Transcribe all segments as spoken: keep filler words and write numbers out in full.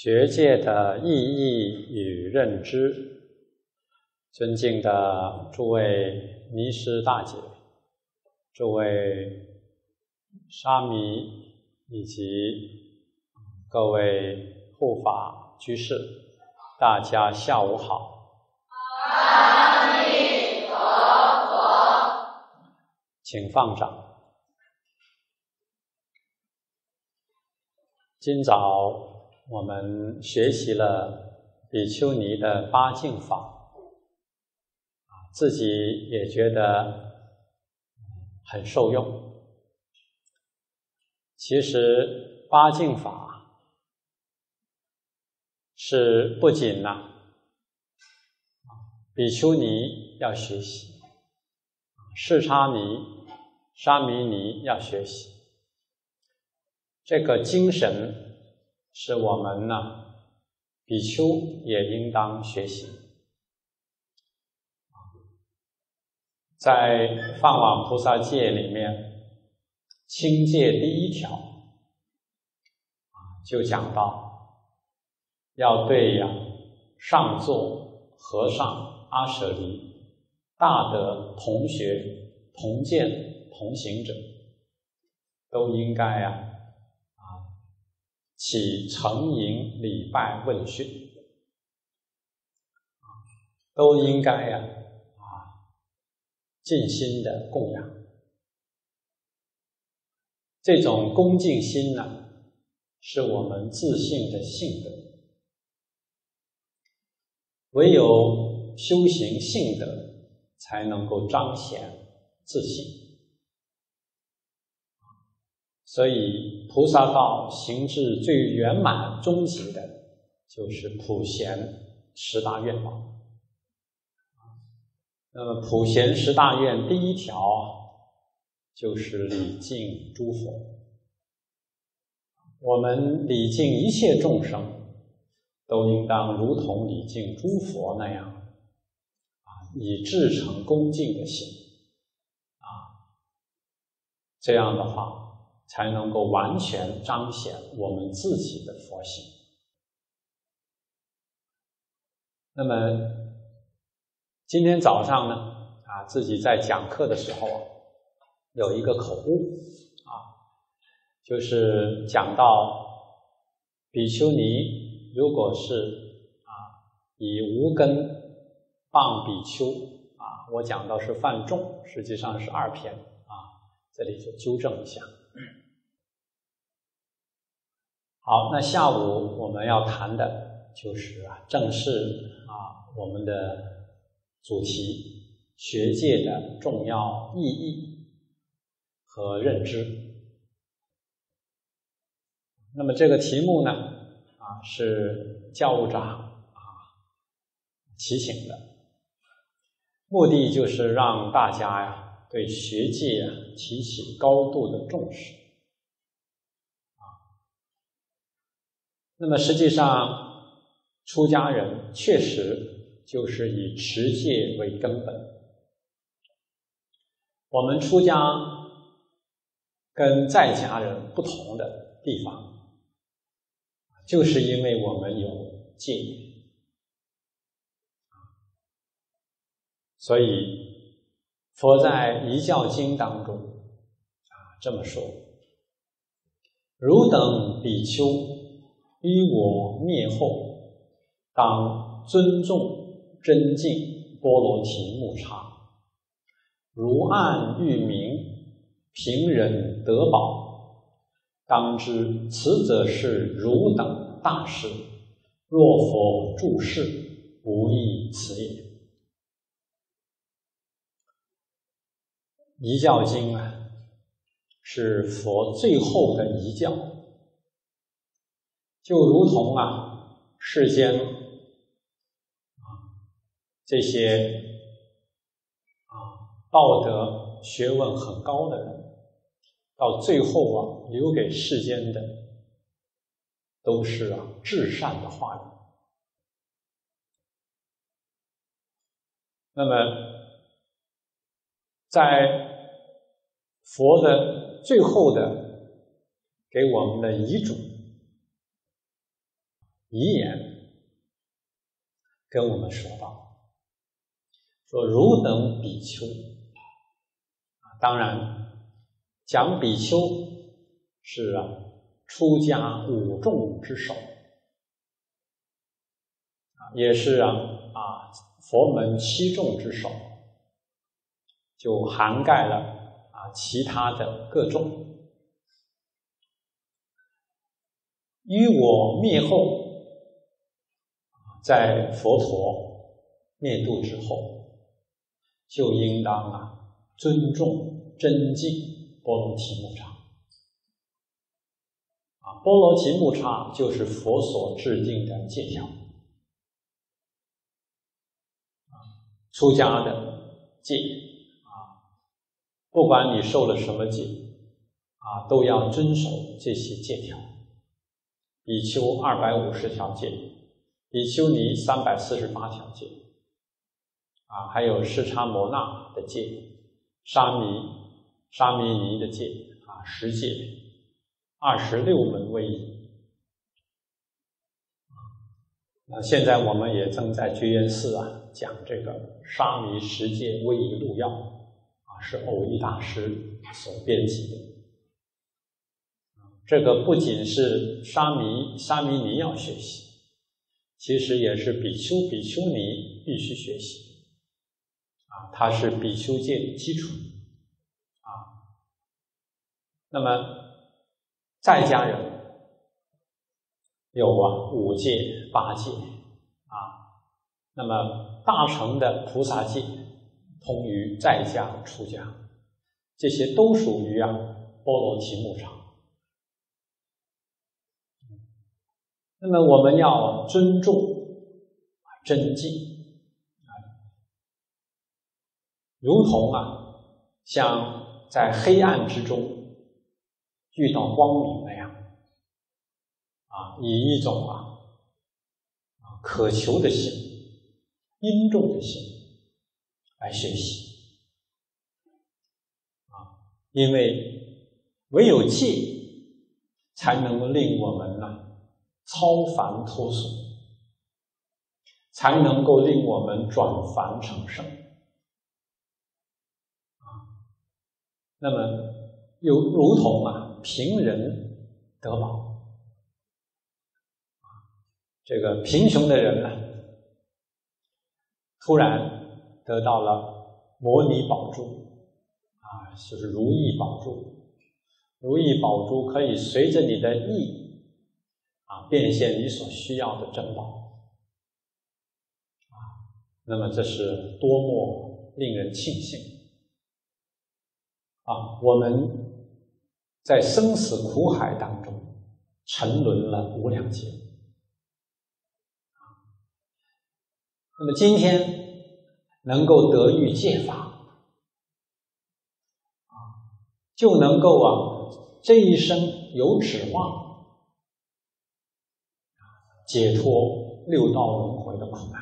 学界的意义与认知，尊敬的诸位尼师大姐、诸位沙弥以及各位护法居士，大家下午好。 阿弥陀佛。 请放掌。今早我们学习了比丘尼的八敬法，自己也觉得很受用。其实八敬法是不仅呢、啊、比丘尼要学习，释迦尼、沙弥尼要学习，这个精神是我们呢比丘也应当学习。在梵网菩萨戒里面，清戒第一条就讲到，要对呀上座、和尚、阿舍离、大德、同学、同见、同行者，都应该呀起承迎礼拜问讯，都应该呀啊尽心的供养。这种恭敬心呢，是我们自信的性德。唯有修行性德，才能够彰显自信。所以菩萨道行至最圆满终极的，就是普贤十大愿望。那么普贤十大愿第一条就是礼敬诸佛。我们礼敬一切众生，都应当如同礼敬诸佛那样啊，以至诚恭敬的心啊，这样的话才能够完全彰显我们自己的佛性。那么今天早上呢，啊，自己在讲课的时候啊，有一个口误啊，就是讲到比丘尼如果是啊以无根谤比丘啊，我讲到是犯众，实际上是二篇啊，这里就纠正一下。好，那下午我们要谈的就是啊，正是啊我们的主题，学界的重要意义和认知。那么这个题目呢，啊是教务长啊提醒的，目的就是让大家呀对学界啊提起高度的重视。那么实际上，出家人确实就是以持戒为根本。我们出家跟在家人不同的地方，就是因为我们有戒，所以佛在《遗教经》当中啊这么说：汝等比丘，依我灭后，当尊重珍敬波罗提木叉，如按喻名，平人得宝，当知此则是汝等大事，若佛住世，无异此也。遗教经啊，是佛最后的遗教，就如同啊世间啊这些啊道德学问很高的人，到最后啊留给世间的都是啊至善的话语。那么在佛的最后的给我们的遗嘱， 遗言跟我们说到，说汝等比丘，当然讲比丘是啊出家五众之首，也是啊啊佛门七众之首，就涵盖了啊其他的各众。于我灭后，在佛陀灭度之后，就应当啊尊重珍敬波罗提木叉。啊，波罗提木叉就是佛所制定的戒条。出家的戒啊，不管你受了什么戒啊，都要遵守这些戒条。比丘二百五十条戒，比丘尼三百四十八条戒，啊，还有尸叉摩那的戒，沙弥沙弥尼的戒啊，十戒，二十六门威仪。那现在我们也正在觉严寺啊讲这个沙弥十戒威仪录要啊，是藕益大师所编辑的。这个不仅是沙弥沙弥尼要学习，其实也是比丘比丘尼必须学习啊，它是比丘戒的基础啊。那么在家人有啊五戒八戒啊，那么大乘的菩萨戒通于在家出家，这些都属于啊波罗提木叉。那么我们要尊重珍敬，如同啊像在黑暗之中遇到光明那样啊，以一种啊渴求的心、殷重的心来学习啊，因为唯有戒才能令我们呢、啊超凡脱俗，才能够令我们转凡成圣啊。那么又如同啊贫人得宝啊，这个贫穷的人呢、啊，突然得到了摩尼宝珠啊，就是如意宝珠。如意宝珠可以随着你的意啊，变现你所需要的珍宝啊，那么这是多么令人庆幸啊！我们在生死苦海当中沉沦了无量劫啊，那么今天能够得遇戒法啊，就能够啊这一生有指望解脱六道轮回的苦难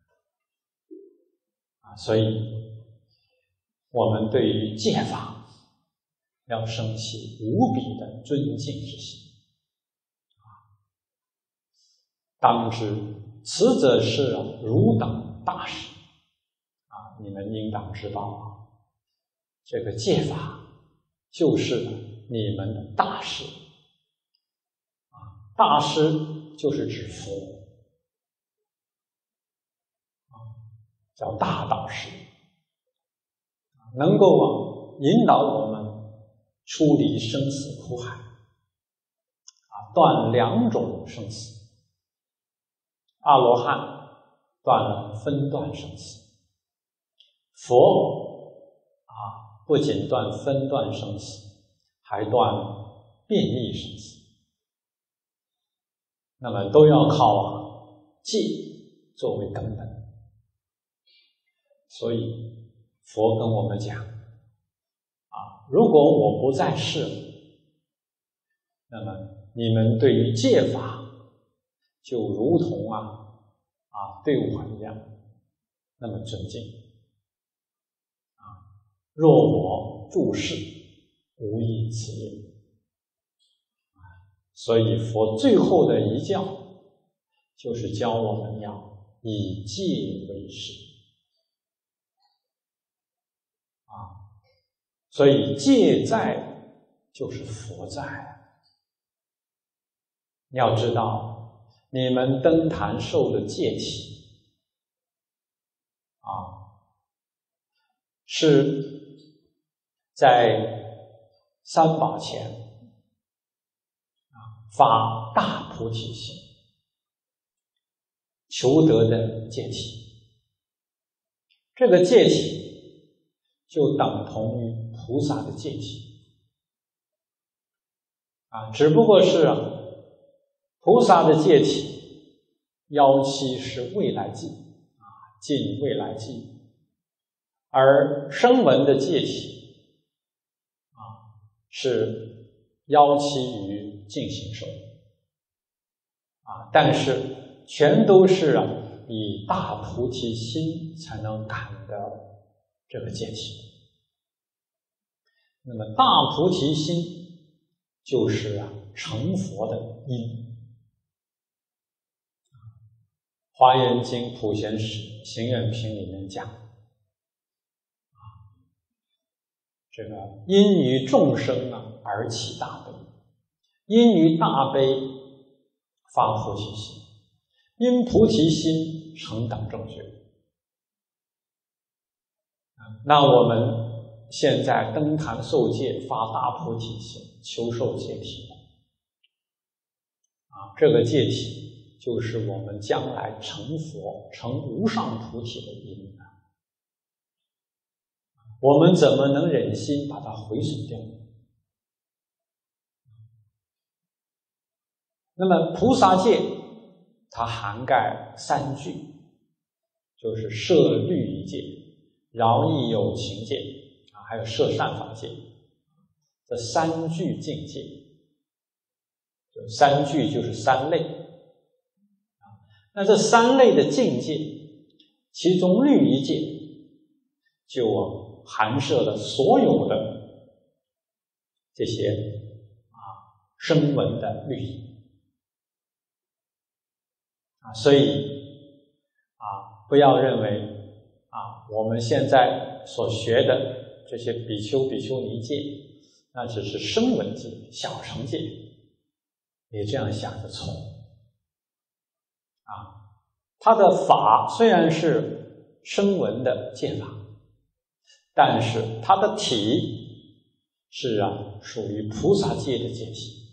啊，所以我们对于戒法要生起无比的尊敬之心啊。当知此者是汝等大事啊，你们应当知道啊，这个戒法就是你们的大事啊，大师。就是指佛叫大导师，能够啊引导我们出离生死苦海啊，断两种生死。阿罗汉断了分段生死，佛啊不仅断分段生死，还断变异生死。那么都要靠啊戒作为根本，所以佛跟我们讲啊，如果我不在世，那么你们对于戒法就如同啊啊对我一样那么尊敬啊，若我住世，无异此也。所以佛最后的遗教就是教我们要以戒为师啊，所以戒在就是佛在。你要知道，你们登坛受的戒体啊，是在三宝前啊发大菩提心求得的戒体。这个戒体就等同于菩萨的戒体啊，只不过是啊，菩萨的戒体妖期是未来际啊，尽未来际。而声闻的戒体啊，是妖期于尽形寿啊，但是全都是啊以大菩提心才能感的这个戒体。那么大菩提心就是啊成佛的因。华严经普贤史行愿品里面讲，这个因于众生啊而起大悲，因于大悲发菩提心，因菩提心成等正觉。那我们现在登坛受戒，发大菩提心，求受戒体啊，这个戒体就是我们将来成佛、成无上菩提的因啊。我们怎么能忍心把它毁损掉？那么菩萨戒它涵盖三句，就是摄律仪戒、饶益有情戒啊，还有摄善法戒，这三句境界。就三句就是三类啊。那这三类的境界，其中律仪戒就啊含摄了所有的这些啊声闻的律仪啊，所以啊不要认为啊我们现在所学的这些比丘比丘尼戒，那只是声闻戒、小乘戒，你这样想就错啊。它的法虽然是声闻的戒法，但是它的体是啊属于菩萨戒的戒体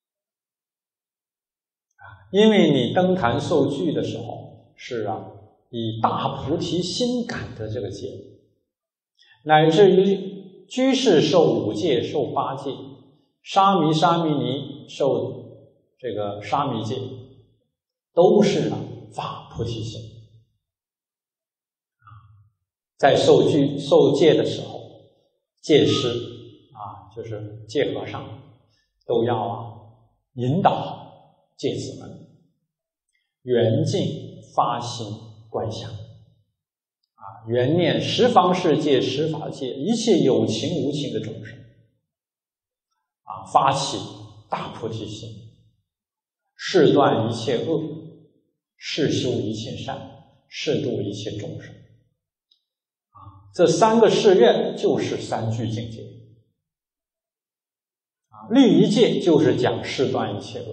啊，因为你登坛受具的时候是啊以大菩提心感的这个戒，乃至于居士受五戒、受八戒，沙弥沙弥尼受这个沙弥戒，都是啊发菩提心。在受具受戒的时候，戒师啊，就是戒和尚，都要啊引导戒子们圆净发心观想啊，圆念十方世界、十法界一切有情无情的众生啊，发起大菩提心，誓断一切恶，誓修一切善，誓度一切众生。这三个誓愿就是三具境界啊，律仪戒就是讲誓断一切恶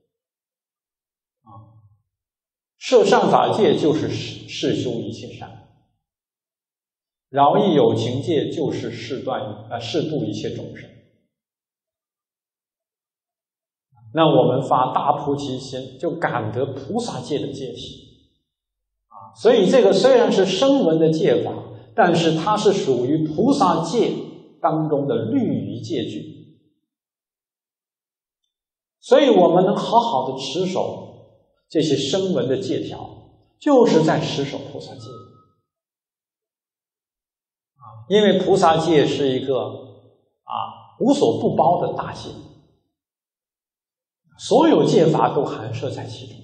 啊，摄善法戒就是誓修一切善，饶益有情戒就是誓断呃誓度一切众生。那我们发大菩提心，就感得菩萨戒的戒体啊，所以这个虽然是声闻的戒法，但是它是属于菩萨戒当中的律仪戒具，所以我们能好好的持守这些声闻的戒条，就是在持守菩萨戒啊，因为菩萨戒是一个啊无所不包的大戒，所有戒法都含摄在其中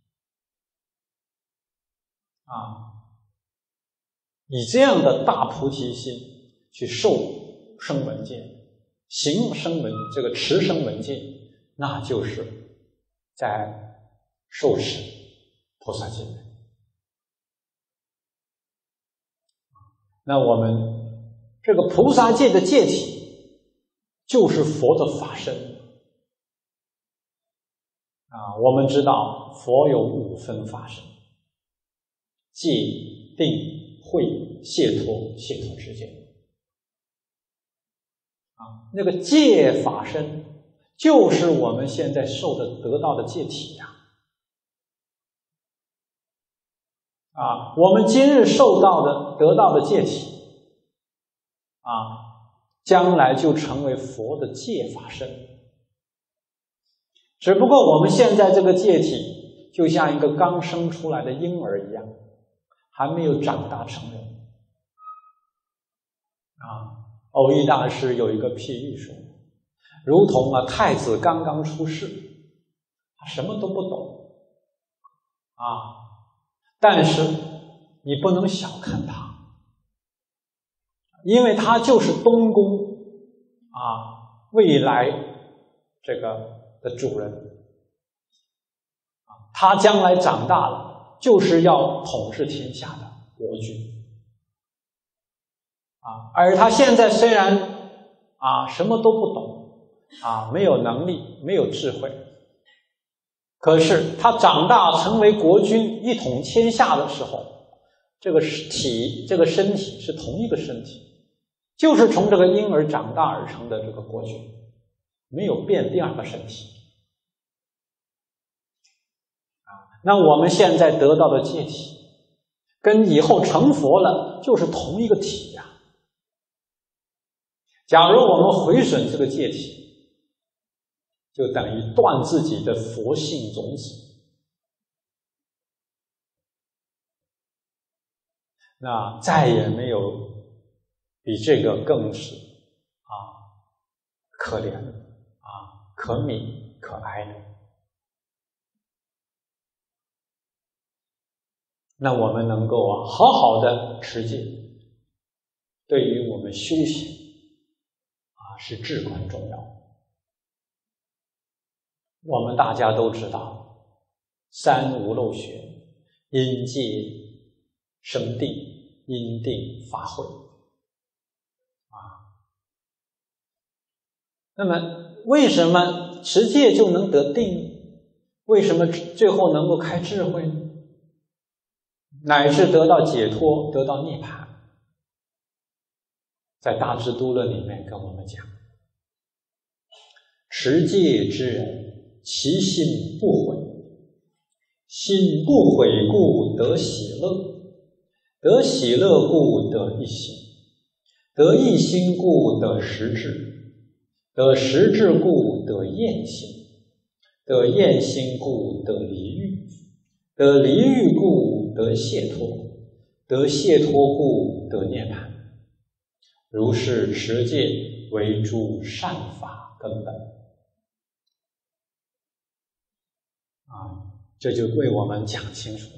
啊。以这样的大菩提心去受声闻戒、行声闻这个持声闻戒，那就是在受持菩萨戒。那我们这个菩萨戒的戒体，就是佛的法身。啊，我们知道佛有五分法身：戒、定、慧、解脱、解脱之戒。啊，那个戒法身就是我们现在受的得到的戒体呀。啊，我们今日受到的得到的戒体，啊，将来就成为佛的戒法身。只不过我们现在这个戒体就像一个刚生出来的婴儿一样，还没有长大成人。啊，藕益大师有一个譬喻说，如同啊太子刚刚出世，他什么都不懂，啊，但是你不能小看他，因为他就是东宫啊未来这个的主人，他将来长大了就是要统治天下的国君啊，而他现在虽然啊什么都不懂啊，没有能力，没有智慧，可是他长大成为国君，一统天下的时候，这个体这个身体是同一个身体，就是从这个婴儿长大而成的这个国君，没有变第二个身体。啊，那我们现在得到的戒体，跟以后成佛了就是同一个体呀。假如我们毁损这个戒体，就等于断自己的佛性种子。那再也没有比这个更是啊可怜啊可悯可哀的。那我们能够啊好好的持戒，对于我们修行啊是至关重要。我们大家都知道，三无漏学，因戒生定，因定发慧啊。那么为什么持戒就能得定？为什么最后能够开智慧呢？乃至得到解脱，得到涅槃？在大智度论里面跟我们讲，持戒之人，其心不毁，心不毁故得喜乐，得喜乐故得一心，得一心故得实智，得实智故得厌心，得厌心故得离欲，得离欲故得解脱，得解脱故得涅槃。如是持戒为诸善法根本啊，这就为我们讲清楚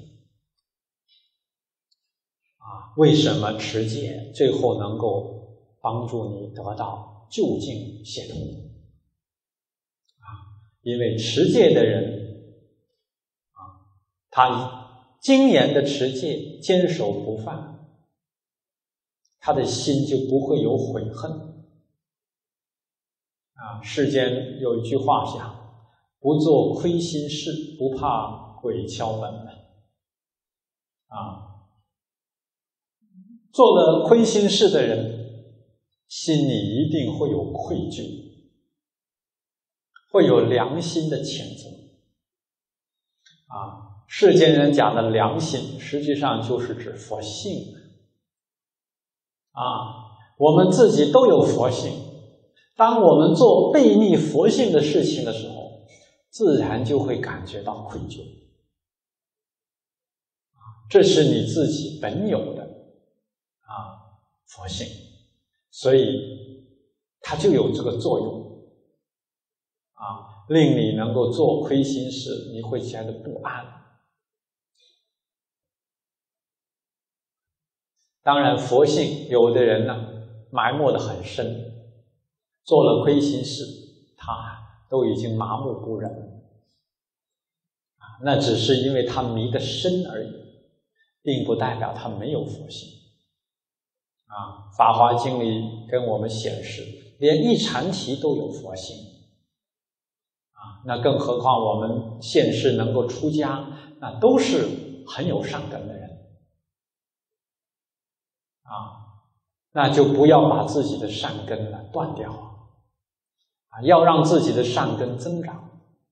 啊，为什么持戒最后能够帮助你得到究竟解脱啊？因为持戒的人啊，他精严的持戒，坚守不犯，他的心就不会有悔恨啊。世间有一句话讲，不做亏心事，不怕鬼敲门啊。做了亏心事的人，心里一定会有愧疚，会有良心的谴责啊。世间人讲的良心，实际上就是指佛性啊。我们自己都有佛性，当我们做背逆佛性的事情的时候，自然就会感觉到愧疚啊，这是你自己本有的啊佛性，所以它就有这个作用啊，令你能够做亏心事，你会觉得不安。当然佛性有的人呢埋没得很深，做了亏心事他都已经麻木不仁啊， 那只是因为他迷得深而已，并不代表他没有佛性。啊，《法华经》里跟我们显示，连一禅提都有佛性。啊，那更何况我们现世能够出家，那都是很有善根的人。啊，那就不要把自己的善根呢断掉啊，要让自己的善根增长。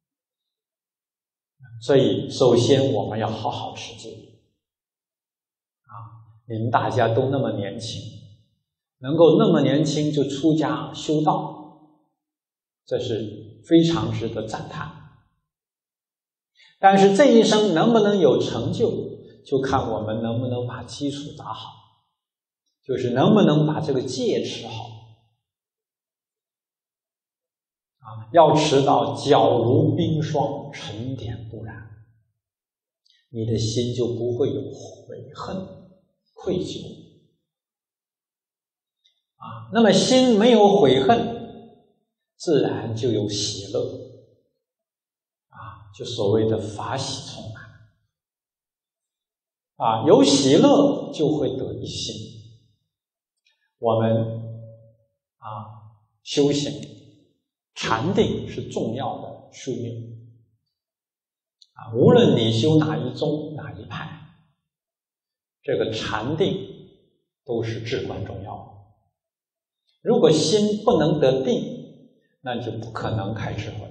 所以，首先我们要好好持戒。啊，你们大家都那么年轻，能够那么年轻就出家修道，这是非常值得赞叹。但是这一生能不能有成就，就看我们能不能把基础打好，就是能不能把这个戒持好。啊，要持到皎如冰霜，沉淀不染，你的心就不会有悔恨、愧疚。啊，那么心没有悔恨，自然就有喜乐。啊，就所谓的法喜充满。啊，有喜乐就会得一心。我们啊修行。禅定是重要的枢纽啊，无论你修哪一宗哪一派，这个禅定都是至关重要的。如果心不能得定，那就不可能开智慧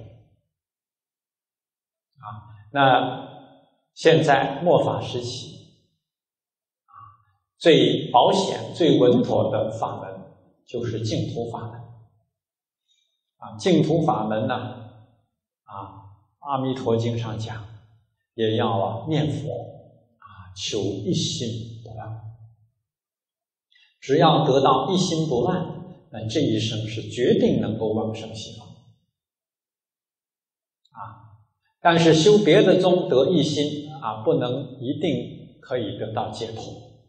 啊。那现在末法时期啊，最保险、最稳妥的法门就是净土法门。啊，净土法门呢，啊，《阿弥陀经》上讲，也要啊念佛啊，求一心不乱。只要得到一心不乱，那这一生是决定能够往生西方。啊，但是修别的宗得一心啊，不能一定可以得到解脱。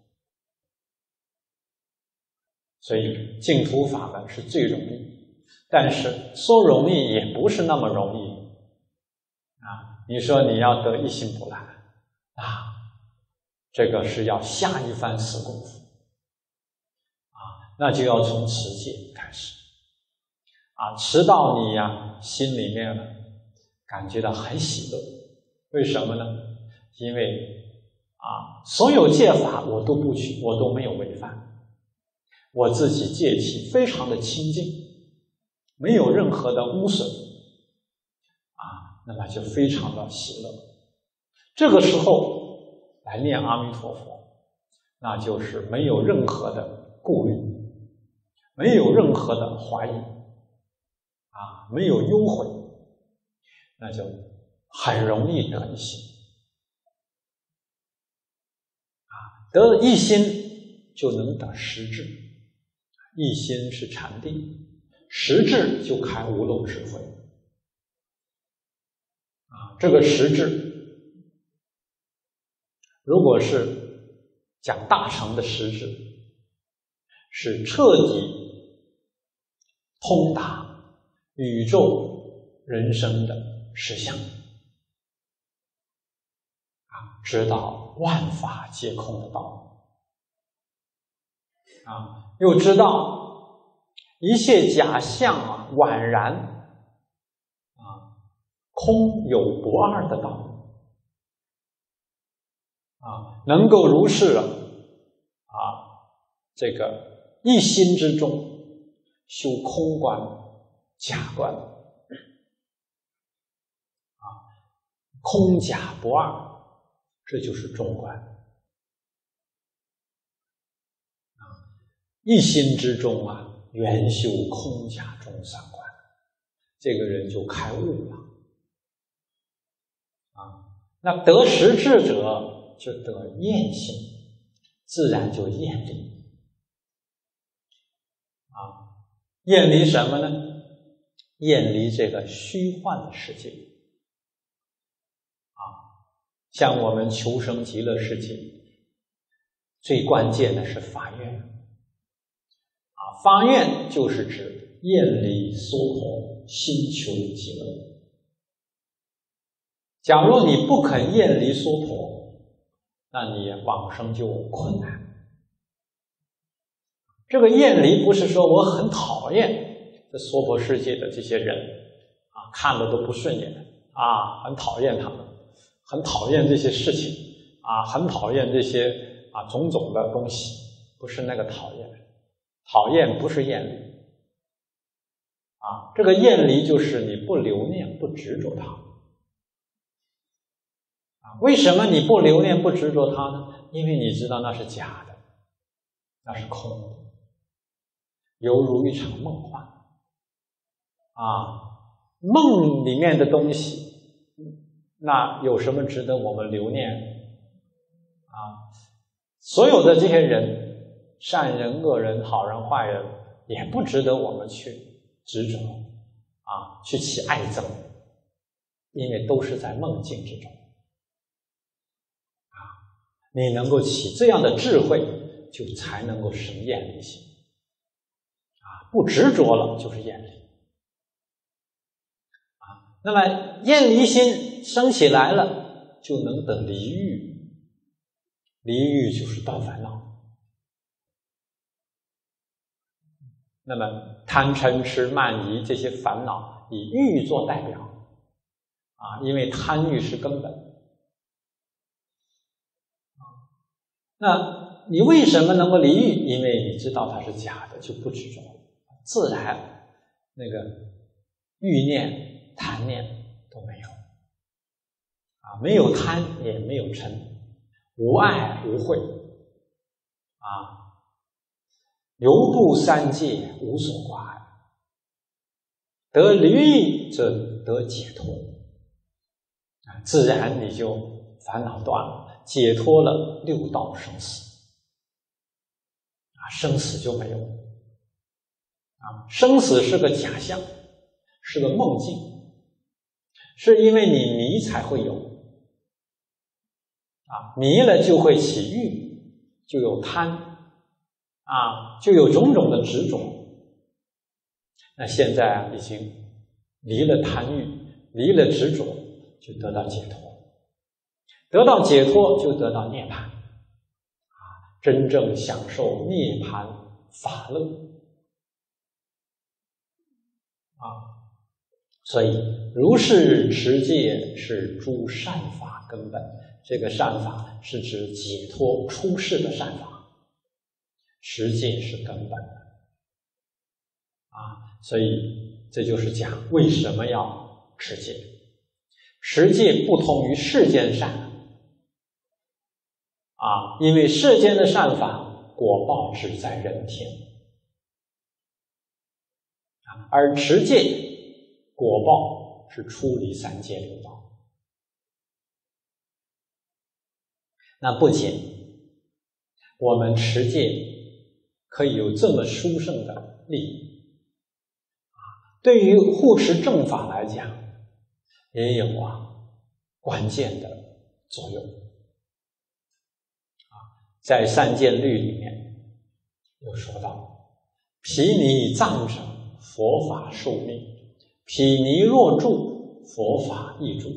所以净土法门是最容易。但是说容易也不是那么容易啊！你说你要得一心不乱啊，这个是要下一番死功夫啊，那就要从持戒开始啊，持到你呀心里面呢感觉到很喜乐。为什么呢？因为啊，所有戒法我都不取，我都没有违反，我自己戒体非常的清净。没有任何的污损啊，那么就非常的喜乐。这个时候来念阿弥陀佛，那就是没有任何的顾虑，没有任何的怀疑啊，没有忧悔，那就很容易得一心啊，得了一心就能得实智，一心是禅定。实智就开无漏智慧啊！这个实智，如果是讲大乘的实智，是彻底通达宇宙人生的实相啊，知道万法皆空的道理啊，又知道。一切假象啊，宛然啊，空有不二的道理啊，能够如是啊，啊，这个一心之中修空观、假观啊，空假不二，这就是中观啊，一心之中啊。圆修空假中三观，这个人就开悟了啊。那得实智者就得厌性，自然就厌离啊。厌离什么呢？厌离这个虚幻的世界啊。像我们求生极乐世界，最关键的是发愿。发愿就是指厌离娑婆，心求极乐假如你不肯厌离娑婆，那你往生就困难。这个厌离不是说我很讨厌这娑婆世界的这些人啊，看了都不顺眼啊，很讨厌他们，很讨厌这些事情啊，很讨厌这些啊种种的东西，不是那个讨厌，讨厌不是厌离啊，这个厌离就是你不留念不执着它啊。为什么你不留念不执着它呢？因为你知道那是假的，那是空的，犹如一场梦幻啊，梦里面的东西，那有什么值得我们留念啊？所有的这些人，善人、恶人、好人、坏人，也不值得我们去执着啊，去起爱憎，因为都是在梦境之中啊。你能够起这样的智慧，就才能够生厌离心啊，不执着了就是厌离。那么厌离心生起来了，就能得离欲，离欲就是断烦恼。那么贪嗔痴慢疑这些烦恼以欲做代表啊，因为贪欲是根本。那你为什么能够离欲？因为你知道它是假的，就不执着，自然那个欲念贪念都没有啊，没有贪也没有嗔，无爱无慧啊，游步三界无所挂碍，得离欲则得解脱啊，自然你就烦恼断了，解脱了六道生死啊，生死就没有啊，生死是个假象，是个梦境，是因为你迷才会有啊，迷了就会起欲，就有贪啊，就有种种的执着。那现在已经离了贪欲，离了执着，就得到解脱，得到解脱就得到涅槃啊，真正享受涅槃法乐啊。所以如是持戒是诸善法根本，这个善法是指解脱出世的善法，持戒是根本的啊。所以这就是讲为什么要持戒。持戒不同于世间善啊，因为世间的善法果报只在人天啊，而持戒果报是出离三界六道。那不仅我们持戒可以有这么殊胜的利益啊，对于护持正法来讲，也有啊关键的作用啊。在三戒律里面有说到：毗尼藏者，佛法受命。毗尼若住，佛法亦住。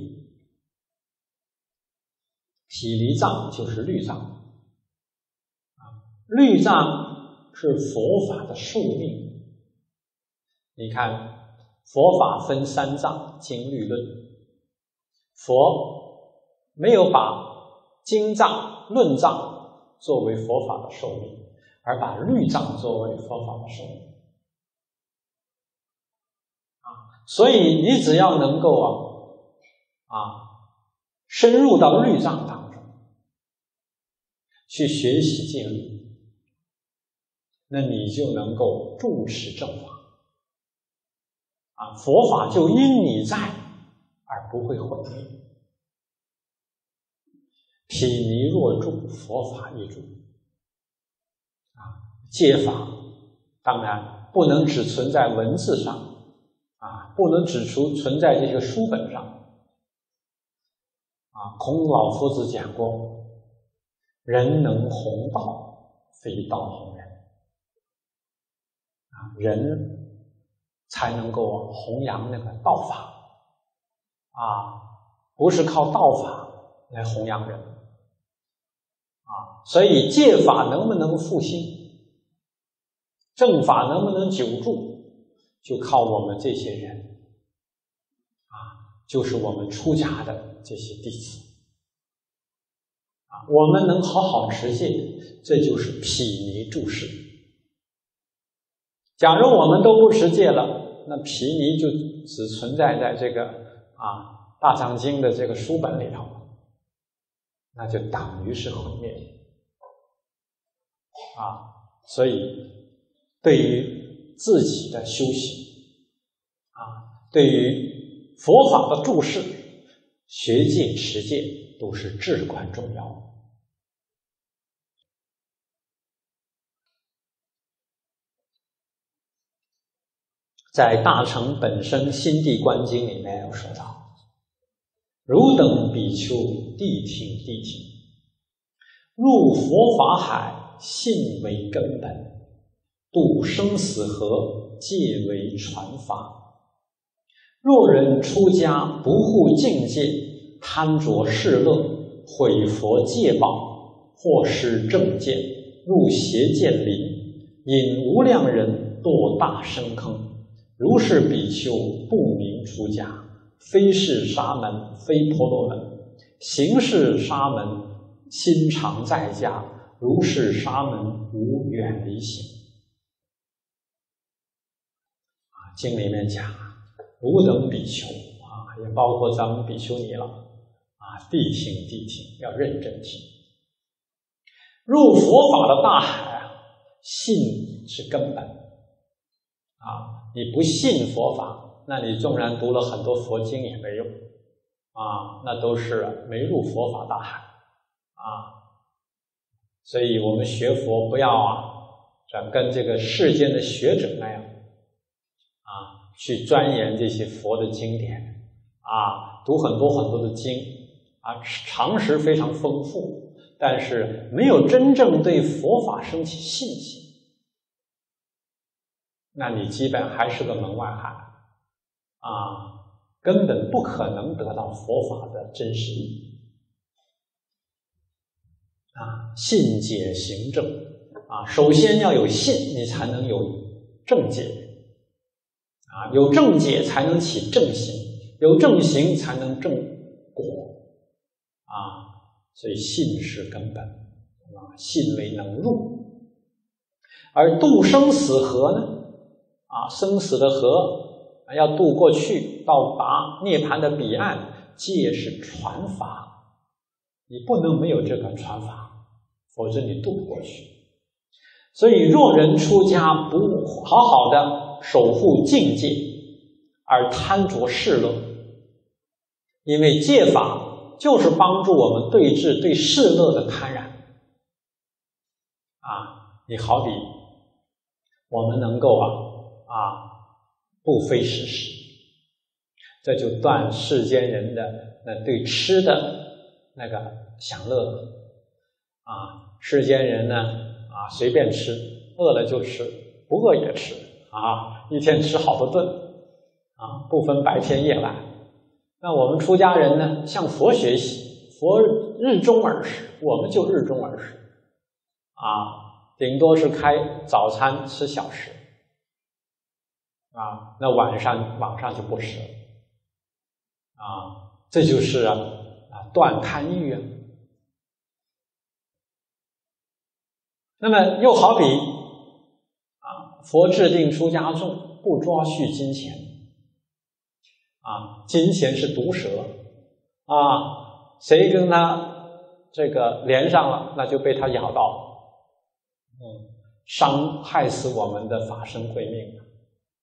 毗尼藏就是律藏啊，律藏是佛法的寿命。你看，佛法分三藏：经、律、论。佛没有把经藏、论藏作为佛法的寿命，而把律藏作为佛法的寿命。所以你只要能够啊啊深入到律藏当中去学习戒律，那你就能够住持正法啊，佛法就因你在而不会毁灭。毗尼若住，佛法亦住啊。戒法当然不能只存在文字上啊，不能只存存在这个书本上啊。孔老夫子讲过：“人能弘道，非道弘人。”啊，人才能够弘扬那个道法啊， 不是靠道法来弘扬人啊。所以戒法能不能复兴，正法能不能久住，就靠我们这些人啊，就是我们出家的这些弟子啊，我们能好好持戒，这就是毗尼注释。假如我们都不持戒了，那毗尼就只存在在这个啊大藏经的这个书本里头，那就等于是毁灭啊。所以对于自己的修行啊，对于佛法的注释，学戒持戒都是至关重要。在《大乘本生心地观经》里面有说到，汝等比丘谛听谛听，入佛法海，信为根本，度生死河，戒为传法。若人出家不护境界，贪着世乐，毁佛戒宝，或失正见，入邪见林，引无量人堕大深坑。如是比丘不明出家，非是沙门，非婆罗门，行是沙门，心常在家，如是沙门无远离行。啊，经里面讲，汝等比丘啊，也包括咱们比丘尼了啊，谛听谛听，要认真听。入佛法的大海啊，信是根本啊。你不信佛法，那你纵然读了很多佛经也没用啊，那都是没入佛法大海啊。所以我们学佛不要啊，这跟这个世间的学者那样啊，去钻研这些佛的经典啊，读很多很多的经啊，常识非常丰富，但是没有真正对佛法升起信心。那你基本还是个门外汉啊，根本不可能得到佛法的真实意义啊。信解行正啊，首先要有信，你才能有正解啊，有正解才能起正行，有正行才能正果啊。所以信是根本啊，信为能入。而度生死河呢？啊，生死的河要渡过去，到达涅槃的彼岸，戒是传法，你不能没有这个传法，否则你渡不过去。所以若人出家不好好的守护境界，而贪着世乐，因为戒法就是帮助我们对治对世乐的贪染啊。你好比我们能够啊啊，不非时食，这就断世间人的那对吃的那个享乐啊。世间人呢啊，随便吃，饿了就吃，不饿也吃啊，一天吃好多顿啊，不分白天夜晚。那我们出家人呢，向佛学习，佛日中而食，我们就日中而食啊，顶多是开早餐吃小食。啊，那晚上晚上就不吃了啊，这就是啊啊断贪欲啊。那么又好比啊，佛制定出家众不抓续金钱啊，金钱是毒蛇啊，谁跟他这个连上了，那就被他咬到，嗯，伤害死我们的法身慧命了。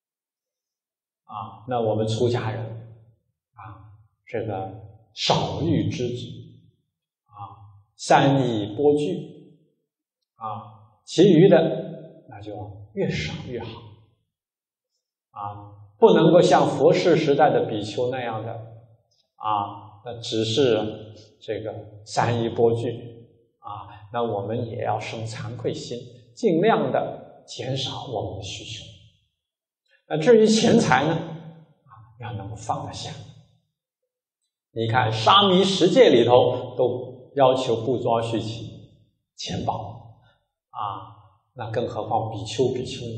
啊，那我们出家人啊，这个少欲知足啊，三益波具啊，其余的那就越少越好啊，不能够像佛世时代的比丘那样的啊，那只是这个三益波具啊，那我们也要生惭愧心，尽量的减少我们的需求。那至于钱财呢，啊，要能够放得下。 你看沙弥十戒里头都要求不抓续起钱宝啊，那更何况比丘比丘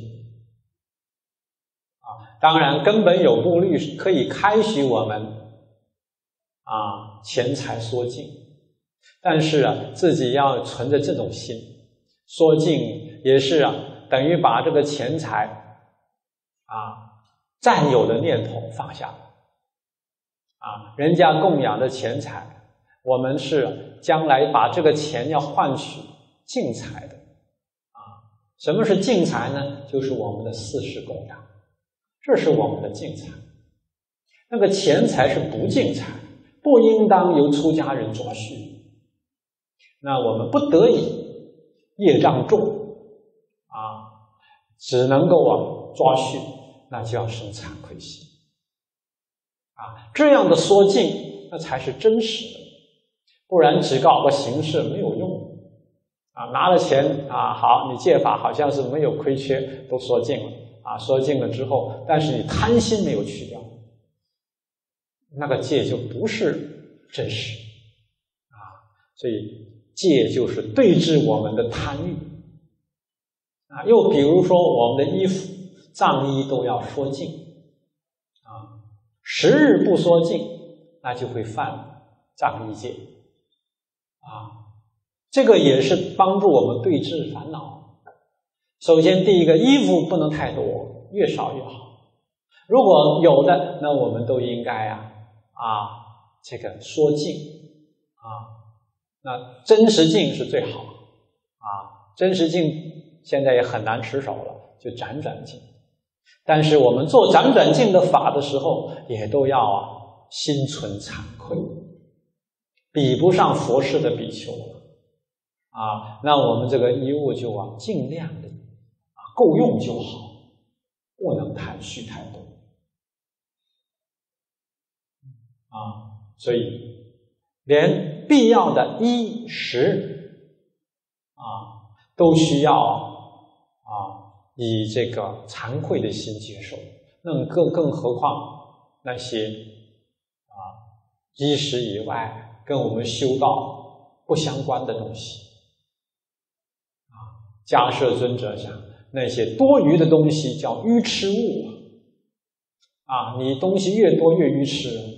啊？当然，根本有部律可以开许我们啊钱财缩尽，但是啊，自己要存着这种心，缩尽也是啊，等于把这个钱财啊占有的念头放下啊，人家供养的钱财，我们是将来把这个钱要换取净财的啊。什么是净财呢？就是我们的四世供养，这是我们的净财。那个钱财是不净财，不应当由出家人抓续。那我们不得已，业障重啊，只能够啊抓续，那就要生惭愧心啊。这样的缩尽，那才是真实的，不然只搞个形式没有用啊。拿了钱啊，好，你戒法好像是没有亏缺，都缩尽了啊。缩尽了之后，但是你贪心没有去掉，那个戒就不是真实啊。所以戒就是对治我们的贪欲啊。又比如说我们的衣服藏衣都要缩尽啊，十日不缩尽，那就会犯藏衣戒啊。这个也是帮助我们对治烦恼。首先第一个，衣服不能太多，越少越好。如果有的，那我们都应该啊啊这个缩尽啊。那真实净是最好啊，真实净现在也很难持守了，就辗转净。但是我们做辗转净的法的时候，也都要啊心存惭愧，比不上佛事的比丘啊。那我们这个衣物就啊尽量的啊够用就好，不能太虚太多啊。所以连必要的衣食啊都需要啊以这个惭愧的心接受，那更更何况那些啊衣食以外跟我们修道不相关的东西啊。迦摄尊者讲，那些多余的东西叫愚痴物啊，你东西越多越愚痴。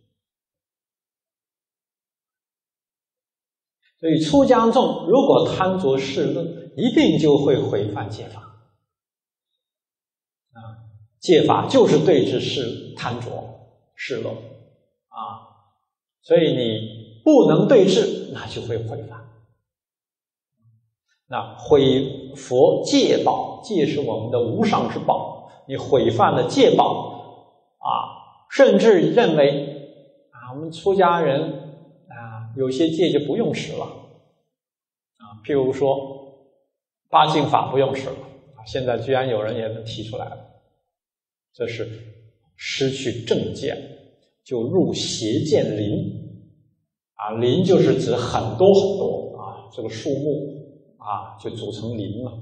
所以出家众如果贪着世乐，一定就会毁犯戒法啊。戒法就是对治世贪着世乐啊，所以你不能对治，那就会毁犯。那毁佛戒宝，戒是我们的无上之宝，你毁犯了戒宝啊，甚至认为啊，我们出家人啊，有些戒就不用持了啊，譬如说八敬法不用持了啊，现在居然有人也能提出来了，这是失去正见，就入邪见林啊，林就是指很多很多啊，这个树木啊就组成林了。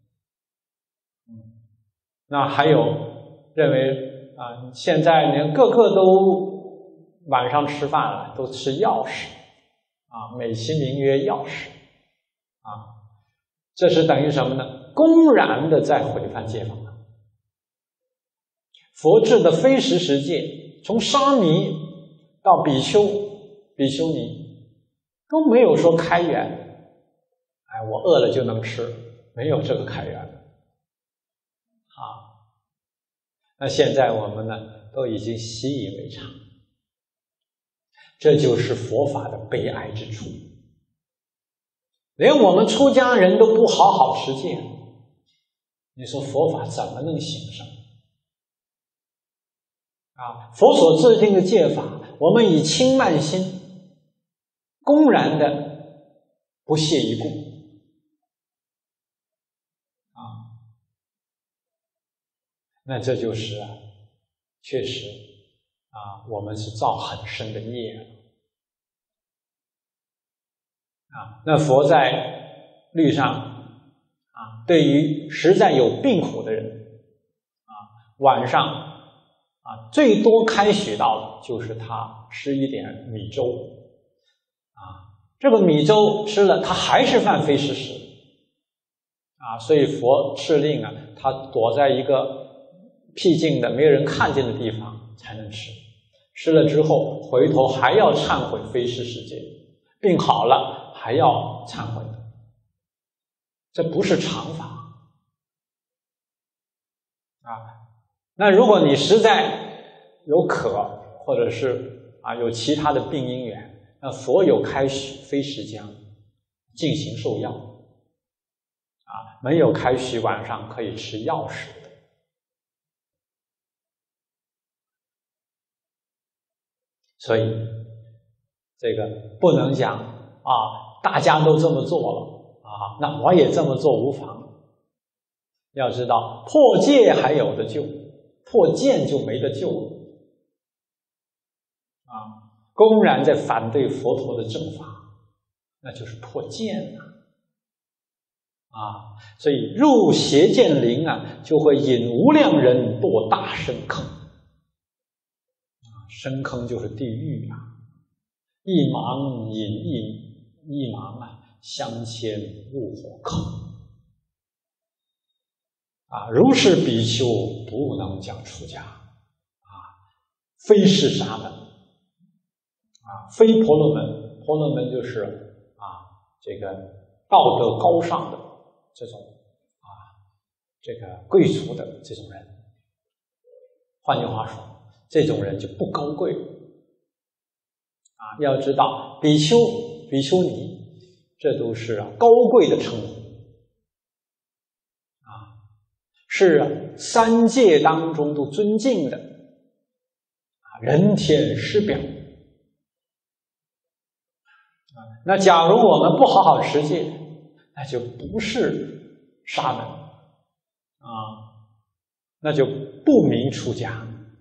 嗯，那还有认为啊，现在连个个都晚上吃饭了，都吃药食啊，美其名曰药食啊，这是等于什么呢？公然的在毁犯戒法。佛制的非实实戒，从沙弥到比丘、比丘尼都没有说开源，哎，我饿了就能吃，没有这个开源啊。那现在我们呢，都已经习以为常，这就是佛法的悲哀之处。连我们出家人都不好好实践，你说佛法怎么能兴盛啊？佛所制定的戒法，我们以轻慢心公然的不屑一顾啊，那这就是啊，确实啊，我们是造很深的业了啊。那佛在律上啊，对于实在有病苦的人啊，晚上啊，最多开许到的就是他吃一点米粥啊，这个米粥吃了，他还是犯非时食啊，所以佛敕令啊，他躲在一个僻静的、没有人看见的地方才能吃，吃了之后回头还要忏悔非时世界，病好了还要忏悔，这不是常法啊。那如果你实在有渴，或者是啊有其他的病因缘，那佛有开许非时将进行受药啊，没有开许晚上可以吃药食的。所以这个不能讲啊，大家都这么做了啊，那我也这么做无妨。要知道破戒还有的救，破见就没得救了啊！公然在反对佛陀的正法，那就是破见了啊！所以入邪见林啊，就会引无量人堕大深坑啊！深坑就是地狱啊！一盲引一一盲啊，相牵入火坑。啊，如是比丘不能讲出家，啊，非是沙门，啊，非婆罗门，婆罗门就是啊，这个道德高尚的这种啊，这个贵族的这种人。换句话说，这种人就不高贵啊。要知道，比丘、比丘尼，这都是啊高贵的称呼。是三界当中都尊敬的人天师表那假如我们不好好持戒，那就不是沙门啊，那就不名出家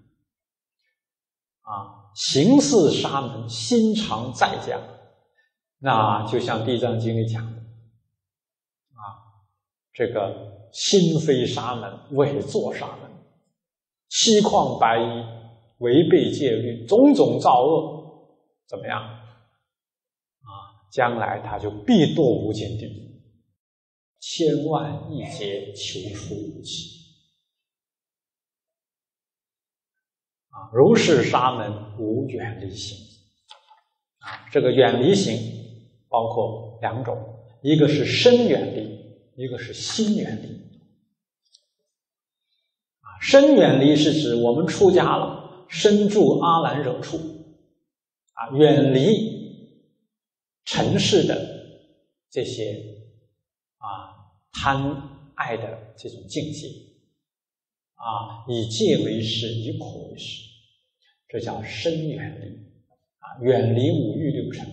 啊，形似沙门，心常在家。那就像《地藏经》里讲的啊，这个。心非沙门，伪作沙门，七旷白衣，违背戒律，种种造恶，怎么样？啊，将来他就必堕无间地狱，千万亿劫求出无期。啊，如是沙门无远离行。啊，这个远离行包括两种，一个是身远离。一个是心远离啊，身远离是指我们出家了，身住阿兰惹处啊，远离尘世的这些啊贪爱的这种境界啊，以戒为师，以苦为师，这叫身远离啊，远离五欲六尘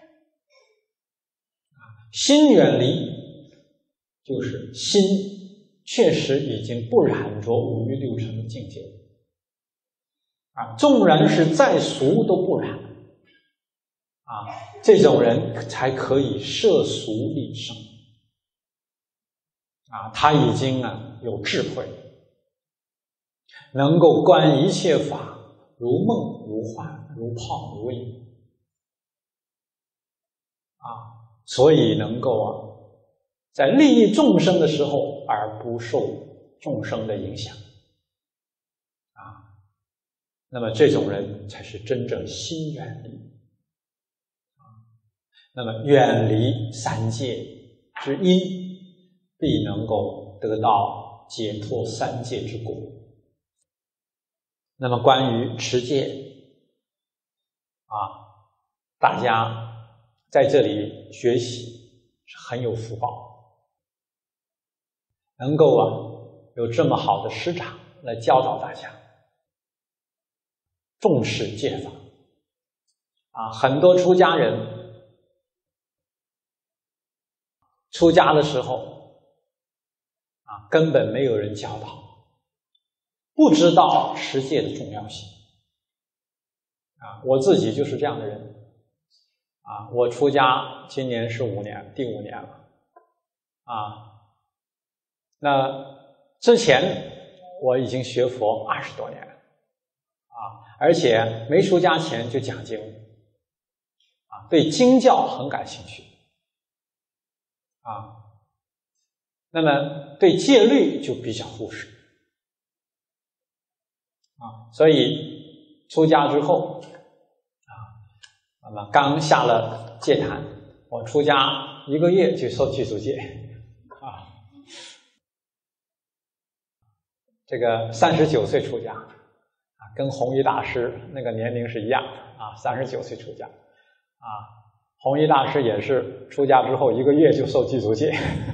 啊，心远离。就是心确实已经不染着五欲六尘的境界啊，纵然是再俗都不染啊，这种人才可以摄俗立生啊，他已经啊有智慧，能够观一切法如梦如幻，如泡如影啊，所以能够啊。在利益众生的时候，而不受众生的影响，啊，那么这种人才是真正心远离，啊，那么远离三界之因，必能够得到解脱三界之果。那么关于持戒，啊，大家在这里学习是很有福报。能够啊有这么好的师长来教导大家重视戒法啊，很多出家人出家的时候啊根本没有人教导，不知道持戒的重要性啊，我自己就是这样的人啊，我出家今年是五年，第五年了啊。那之前我已经学佛二十多年而且没出家前就讲经，啊，对经教很感兴趣，啊，那么对戒律就比较忽视，啊，所以出家之后，啊，那么刚下了戒坛，我出家一个月就受具足戒，啊，这个三十九岁出家。跟弘一大师那个年龄是一样啊，三十九岁出家啊。弘一大师也是出家之后一个月就受具足戒，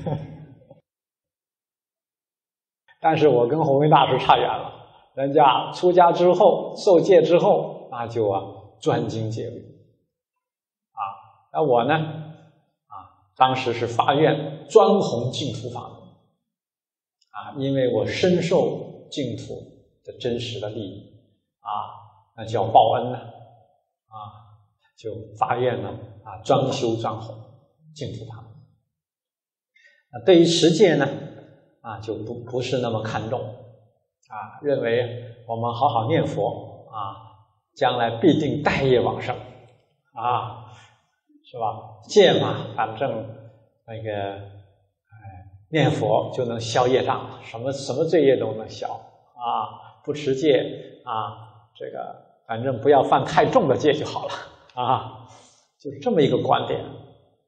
但是我跟弘一大师差远了，人家出家之后受戒之后，那就啊专精戒律啊。那我呢啊，当时是发愿专弘净土法门啊，因为我深受净土的真实的利益。啊，那叫报恩呢，啊，就发愿呢，啊，专修专弘净土法门。啊，对于持戒呢，啊，就不不是那么看重，啊，认为我们好好念佛啊，将来必定带业往生，啊，是吧？戒嘛，反正那个，哎，念佛就能消业障，什么什么罪业都能消啊，不持戒啊。这个反正不要犯太重的戒就好了啊，就是这么一个观点啊。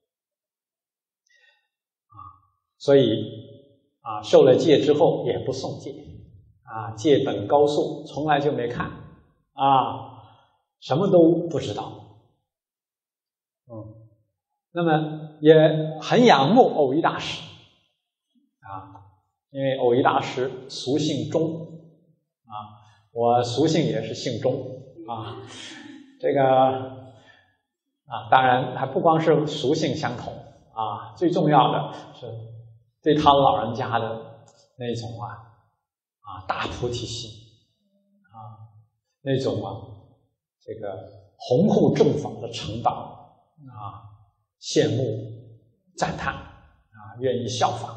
所以啊，受了戒之后也不诵戒啊，戒本高速，从来就没看啊，什么都不知道。嗯，那么也很仰慕藕益大师啊，因为藕益大师俗姓钟啊。我俗姓也是姓钟啊，这个啊，当然还不光是俗姓相同啊，最重要的是对他老人家的那种啊啊大菩提心啊，那种啊这个弘护正法的成道啊，羡慕赞叹啊，愿意效仿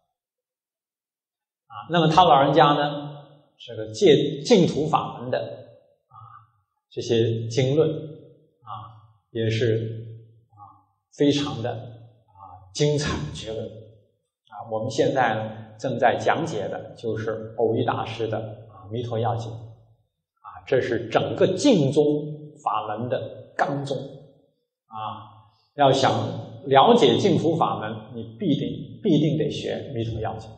啊。那么他老人家呢？这个戒净土法门的啊，这些经论啊，也是啊非常的啊精彩绝伦啊。我们现在呢正在讲解的就是藕益大师的啊《弥陀要经》啊，这是整个净宗法门的纲宗啊。要想了解净土法门，你必定必定得学《弥陀要经》。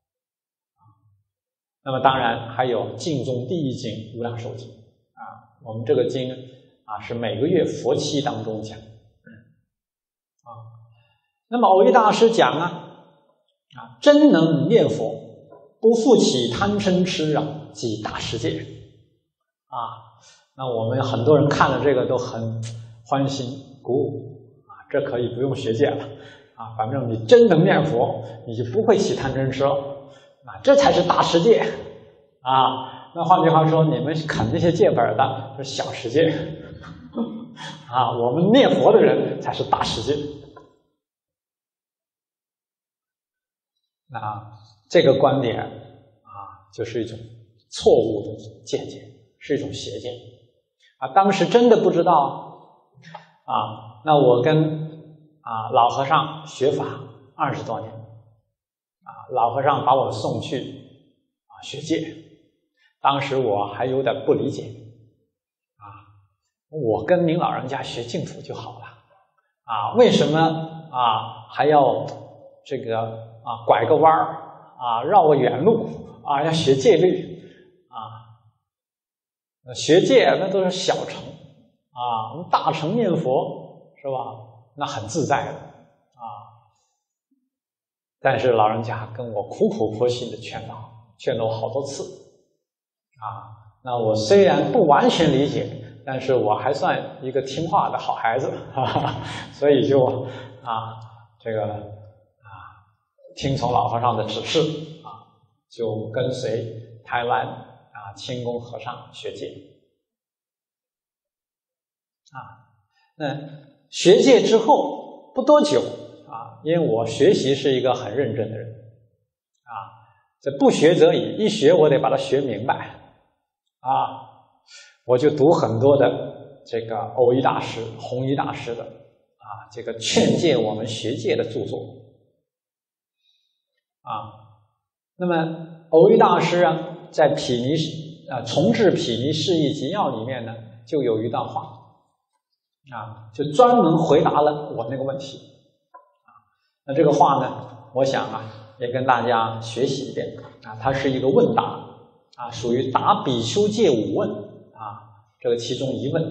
那么当然还有净宗第一经《无量寿经》啊，我们这个经啊是每个月佛期当中讲啊。那么藕益大师讲啊啊，真能念佛，不复起贪嗔痴啊，即大持戒啊。那我们很多人看了这个都很欢欣鼓舞啊，这可以不用学戒了啊，反正你真能念佛，你就不会起贪嗔痴了。啊，这才是大持戒啊！那换句话说，你们啃这些戒本的是小持戒啊，我们念佛的人才是大持戒。那这个观点啊，就是一种错误的见解，是一种邪见啊。当时真的不知道啊，那我跟啊老和尚学法二十多年。啊，老和尚把我送去啊学戒，当时我还有点不理解啊，我跟您老人家学净土就好了啊，为什么啊还要这个啊拐个弯儿啊绕个远路啊要学戒律啊？学戒那都是小乘啊，我们大乘念佛是吧？那很自在的啊。但是老人家跟我苦口婆心的劝导，劝了我好多次啊。那我虽然不完全理解，但是我还算一个听话的好孩子，哈哈，所以就啊这个啊听从老和尚的指示啊，就跟随台湾啊清宫和尚学戒啊。那学戒之后不多久。啊，因为我学习是一个很认真的人，啊，这不学则已，一学我得把它学明白，啊， 我就读很多的这个藕益大师、弘一大师的啊，这个劝诫我们学界的著作啊。那么藕益大师啊，在毗尼啊《重治毗尼释义集要》里面呢，就有一段话啊，就专门回答了我那个问题啊。那这个话呢，我想啊，也跟大家学习一遍啊。它是一个问答啊，属于答比丘戒五问啊，这个其中一问。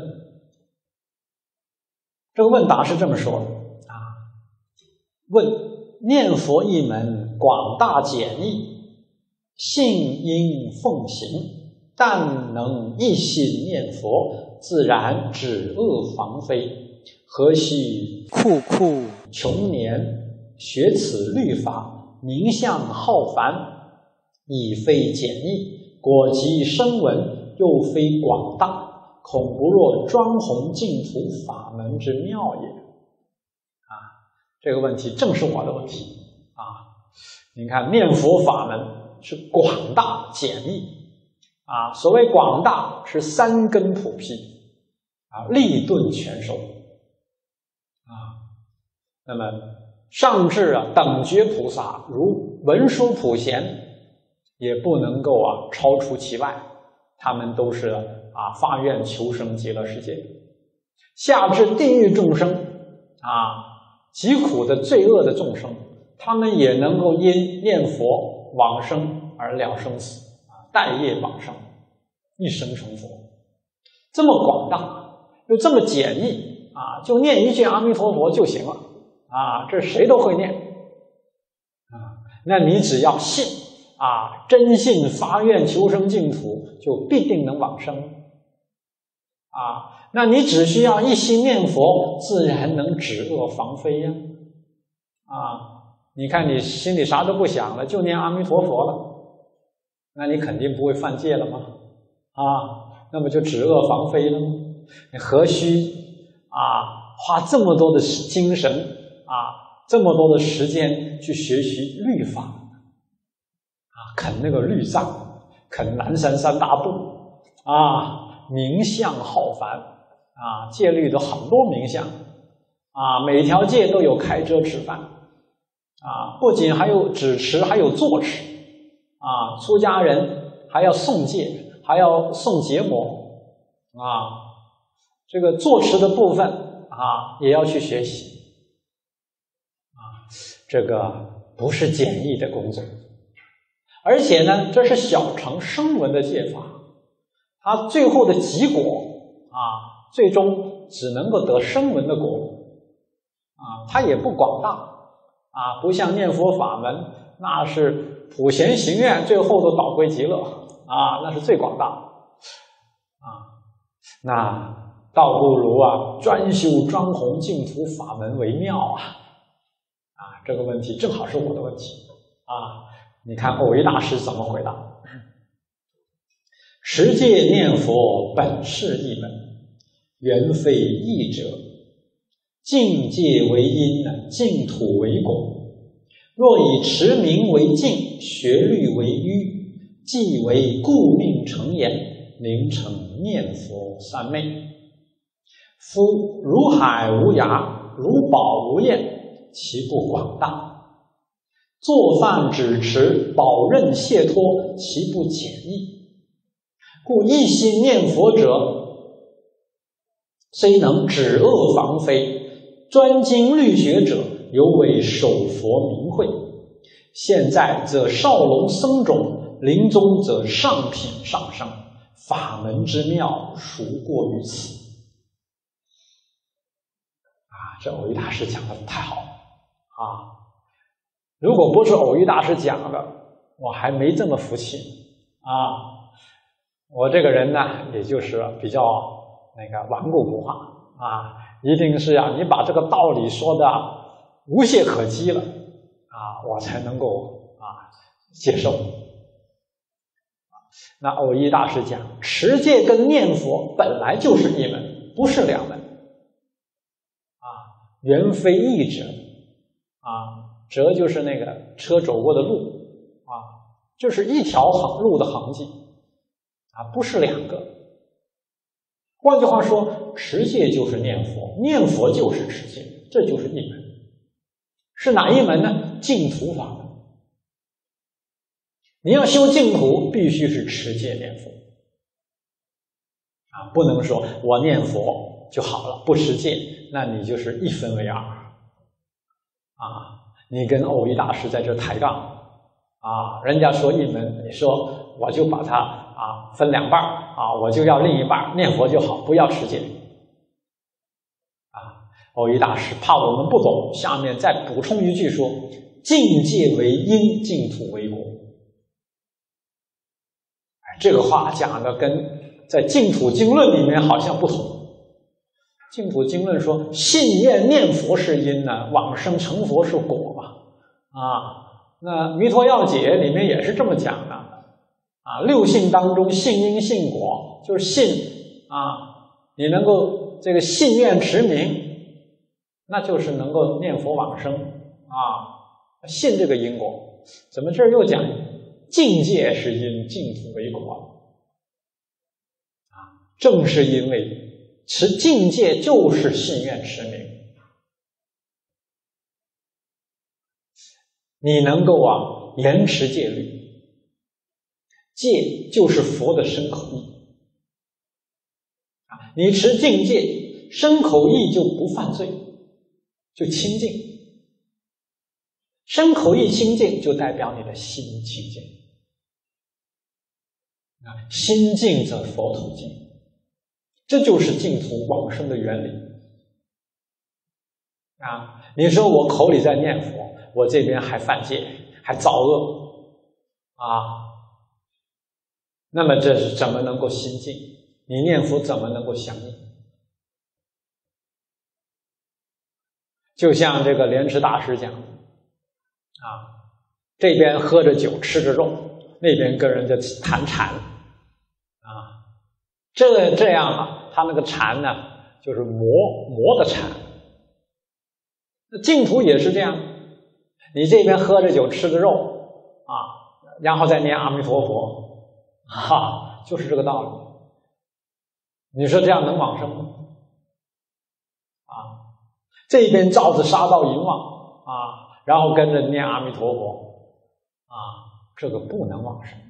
这个问答是这么说的啊：问念佛一门广大简易，信应奉行，但能一心念佛，自然止恶防非，何须苦苦穷年学此律法，名相浩繁，已非简易，果即声闻，又非广大，恐不若专弘净土法门之妙也。啊，这个问题正是我的问题啊！你看，念佛法门是广大简易啊，所谓广大是三根普披啊，利钝全收啊。那么上至啊等觉菩萨，如文殊普贤，也不能够啊超出其外，他们都是啊发愿求生极乐世界。下至地狱众生啊，极苦的罪恶的众生，他们也能够因念佛往生而了生死啊，待业往生，一生成佛。这么广大又这么简易啊，就念一句阿弥陀佛就行了啊，这谁都会念啊。那你只要信啊，真信发愿求生净土，就必定能往生啊。那你只需要一心念佛，自然能止恶防非呀啊。你看你心里啥都不想了，就念阿弥陀佛了，那你肯定不会犯戒了吗？啊，那么就止恶防非了吗？你何须啊花这么多的精神啊，这么多的时间去学习律法啊，啃那个律藏，啃南山三大部啊，名相浩繁啊，戒律的很多名相啊，每条戒都有开遮止犯啊，不仅还有止持，还有坐持啊，出家人还要诵戒，还要诵结魔啊，这个坐持的部分啊也要去学习啊，这个不是简易的工作，而且呢，这是小乘声闻的戒法，它最后的极果啊，最终只能够得声闻的果啊，它也不广大啊，不像念佛法门，那是普贤行愿，最后都导归极乐啊，那是最广大啊。那倒不如啊，专修专弘净土法门为妙啊！啊，这个问题正好是我的问题啊！你看藕益大师怎么回答？持戒念佛本是一门，原非义者。净戒为因，净土为果。若以持名为净，学律为迂，即为故命成言，名成念佛三昧。夫如海无涯，如宝无厌，其不广大；作饭只持，保任解脱，其不简易。故一心念佛者，虽能止恶防非，专精律学者，犹为守佛名讳。现在则少龙僧种，临终则上品上生，法门之妙，孰过于此？啊，这藕益大师讲的太好啊！如果不是藕益大师讲的，我还没这么服气啊。我这个人呢，也就是比较那个顽固不化啊，一定是啊，你把这个道理说的无懈可击了啊，我才能够啊接受。那藕益大师讲，持戒跟念佛本来就是一门，不是两门啊，原非一者啊，折就是那个车走过的路啊，就是一条航路的航迹啊，不是两个换句话说，持戒就是念佛，念佛就是持戒，这就是一门。是哪一门呢？净土法门。你要修净土，必须是持戒念佛啊，不能说我念佛就好了，不持戒，那你就是一分为二啊！你跟藕益大师在这抬杠啊，人家说一门，你说我就把它啊分两半啊，我就要另一半念佛就好，不要持戒啊。藕益大师怕我们不懂，下面再补充一句说：净戒为因，净土为果。这个话讲的跟在净土经论里面好像不同。净土经论说，信愿念佛是因呢，往生成佛是果嘛。啊，那弥陀要解里面也是这么讲的啊。六信当中，信因信果，就是信啊，你能够这个信愿持名，那就是能够念佛往生啊，信这个因果。怎么这儿又讲净戒是因，净土为果啊？正是因为持净戒就是信愿持名，你能够啊严持戒律，戒就是佛的身口意啊。你持净戒，身口意就不犯罪，就清净。身口意清净，就代表你的心清净。啊，心净则佛土净，这就是净土往生的原理。啊，你说我口里在念佛，我这边还犯戒，还造恶，啊，那么这是怎么能够心净？你念佛怎么能够相应？就像这个莲池大师讲，啊，这边喝着酒吃着肉，那边跟人家谈禅，啊，这这样啊，他那个禅呢，就是魔魔的禅。那净土也是这样，你这边喝着酒吃着肉啊，然后再念阿弥陀佛，哈、啊，就是这个道理。你说这样能往生吗？啊，这边照着杀盗淫妄啊，然后跟着念阿弥陀佛啊，这个不能往生，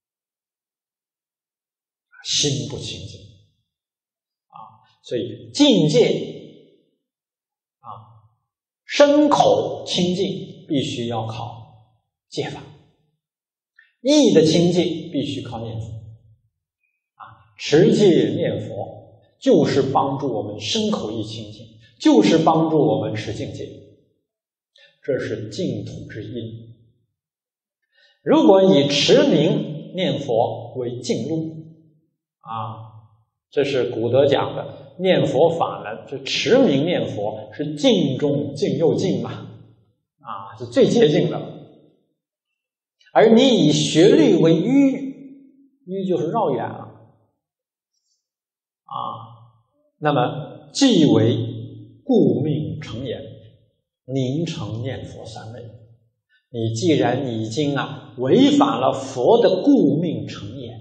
心不清净啊，所以净戒啊，身口清净必须要靠戒法，意的清净必须靠念佛啊，持戒念佛就是帮助我们身口意清净，就是帮助我们持净戒，这是净土之因。如果以持名念佛为净路啊，这是古德讲的念佛法门，这持名念佛是净中净又净嘛，啊，是最接近的。而你以学律为迂，迂就是绕远了啊，那么即为故命成言，凝成念佛三昧。你既然已经啊违反了佛的故命成言。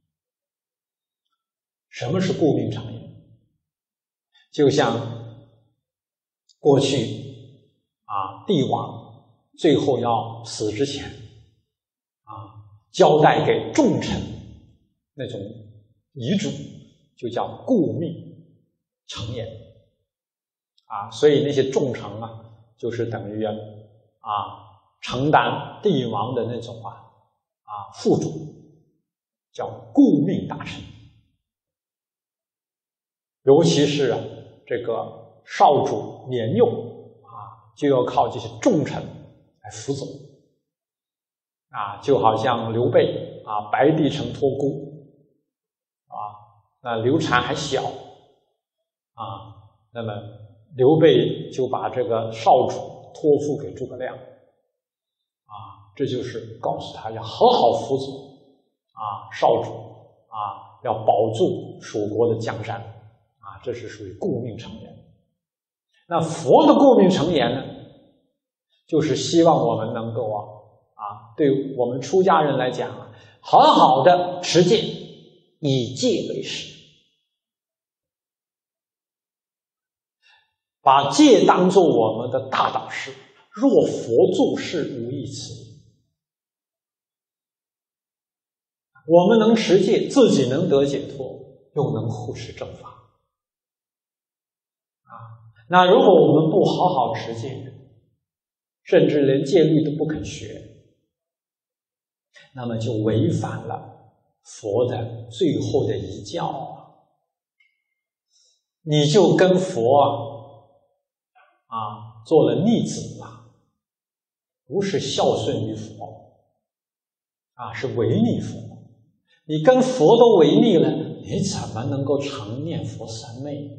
什么是故命成言？就像过去啊帝王最后要死之前啊交代给重臣那种遗嘱，就叫故命成言啊，所以那些重臣啊就是等于啊承担帝王的那种啊啊副主，叫故命大臣。尤其是啊这个少主年幼啊，就要靠这些重臣来辅佐啊，就好像刘备啊白帝城托孤啊，那刘禅还小啊，那么刘备就把这个少主托付给诸葛亮啊，这就是告诉他要好好辅佐啊少主啊，要保住蜀国的江山啊，这是属于故命成言。那佛的故命成言呢，就是希望我们能够啊啊，对我们出家人来讲啊，好好的持戒，以戒为师把戒当作我们的大导师，若佛住世，无益此。我们能持戒，自己能得解脱，又能护持正法。啊，那如果我们不好好持戒，甚至连戒律都不肯学，那么就违反了佛的最后的遗教啊！你就跟佛啊啊做了逆子了，不是孝顺于佛啊，是违逆佛。你跟佛都违逆了，你怎么能够成念佛三昧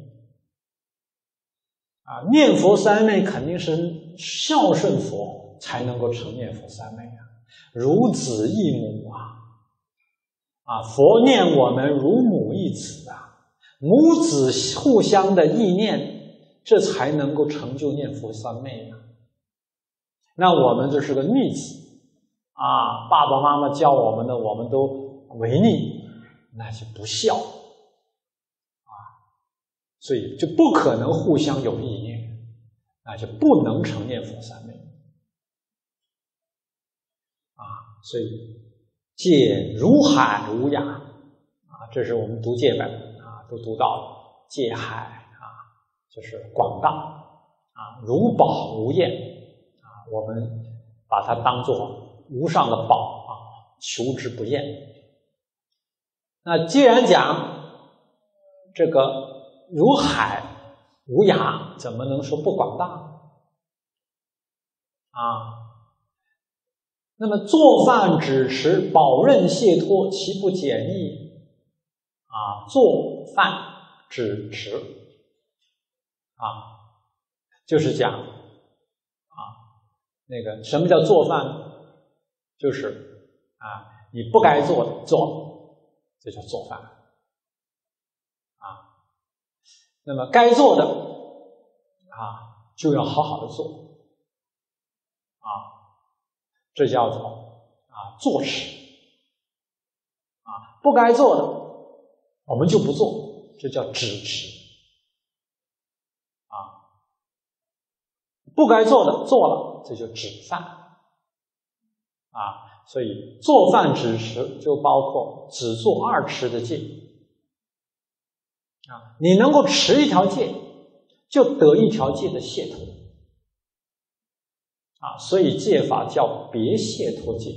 啊？念佛三昧肯定是孝顺佛才能够成念佛三昧啊，如子忆母啊，啊，佛念我们如母忆子啊，母子互相的意念，这才能够成就念佛三昧啊。那我们就是个逆子啊，爸爸妈妈教我们的，我们都违逆，那就不孝啊，所以就不可能互相有意念，那就不能成念佛三昧啊。所以戒如海无涯啊，这是我们读戒本啊都读到了，戒海啊就是广大啊，如宝无厌啊，我们把它当作无上的宝啊，求之不厌。那既然讲这个如海无涯，怎么能说不广大啊？那么做饭只持保任解脱，其不简易啊？做饭只持啊，就是讲啊，那个什么叫做饭呢？就是啊，你不该做的做，这叫做饭啊。那么该做的啊，就要好好的做啊，这叫做啊坐持啊。不该做的我们就不做，这叫止持啊。不该做的做了，这就止饭啊。所以做饭止持就包括只做二持的戒啊，你能够持一条戒，就得一条戒的解脱啊，所以戒法叫别解脱戒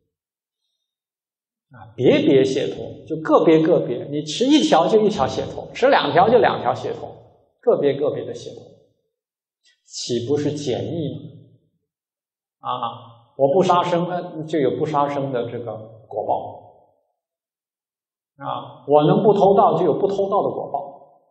啊，别别解脱就个别个别，你持一条就一条解脱，持两条就两条解脱，个别个别的解脱，岂不是简易吗？啊，我不杀生，呃，就有不杀生的这个果报啊，我能不偷盗，就有不偷盗的果报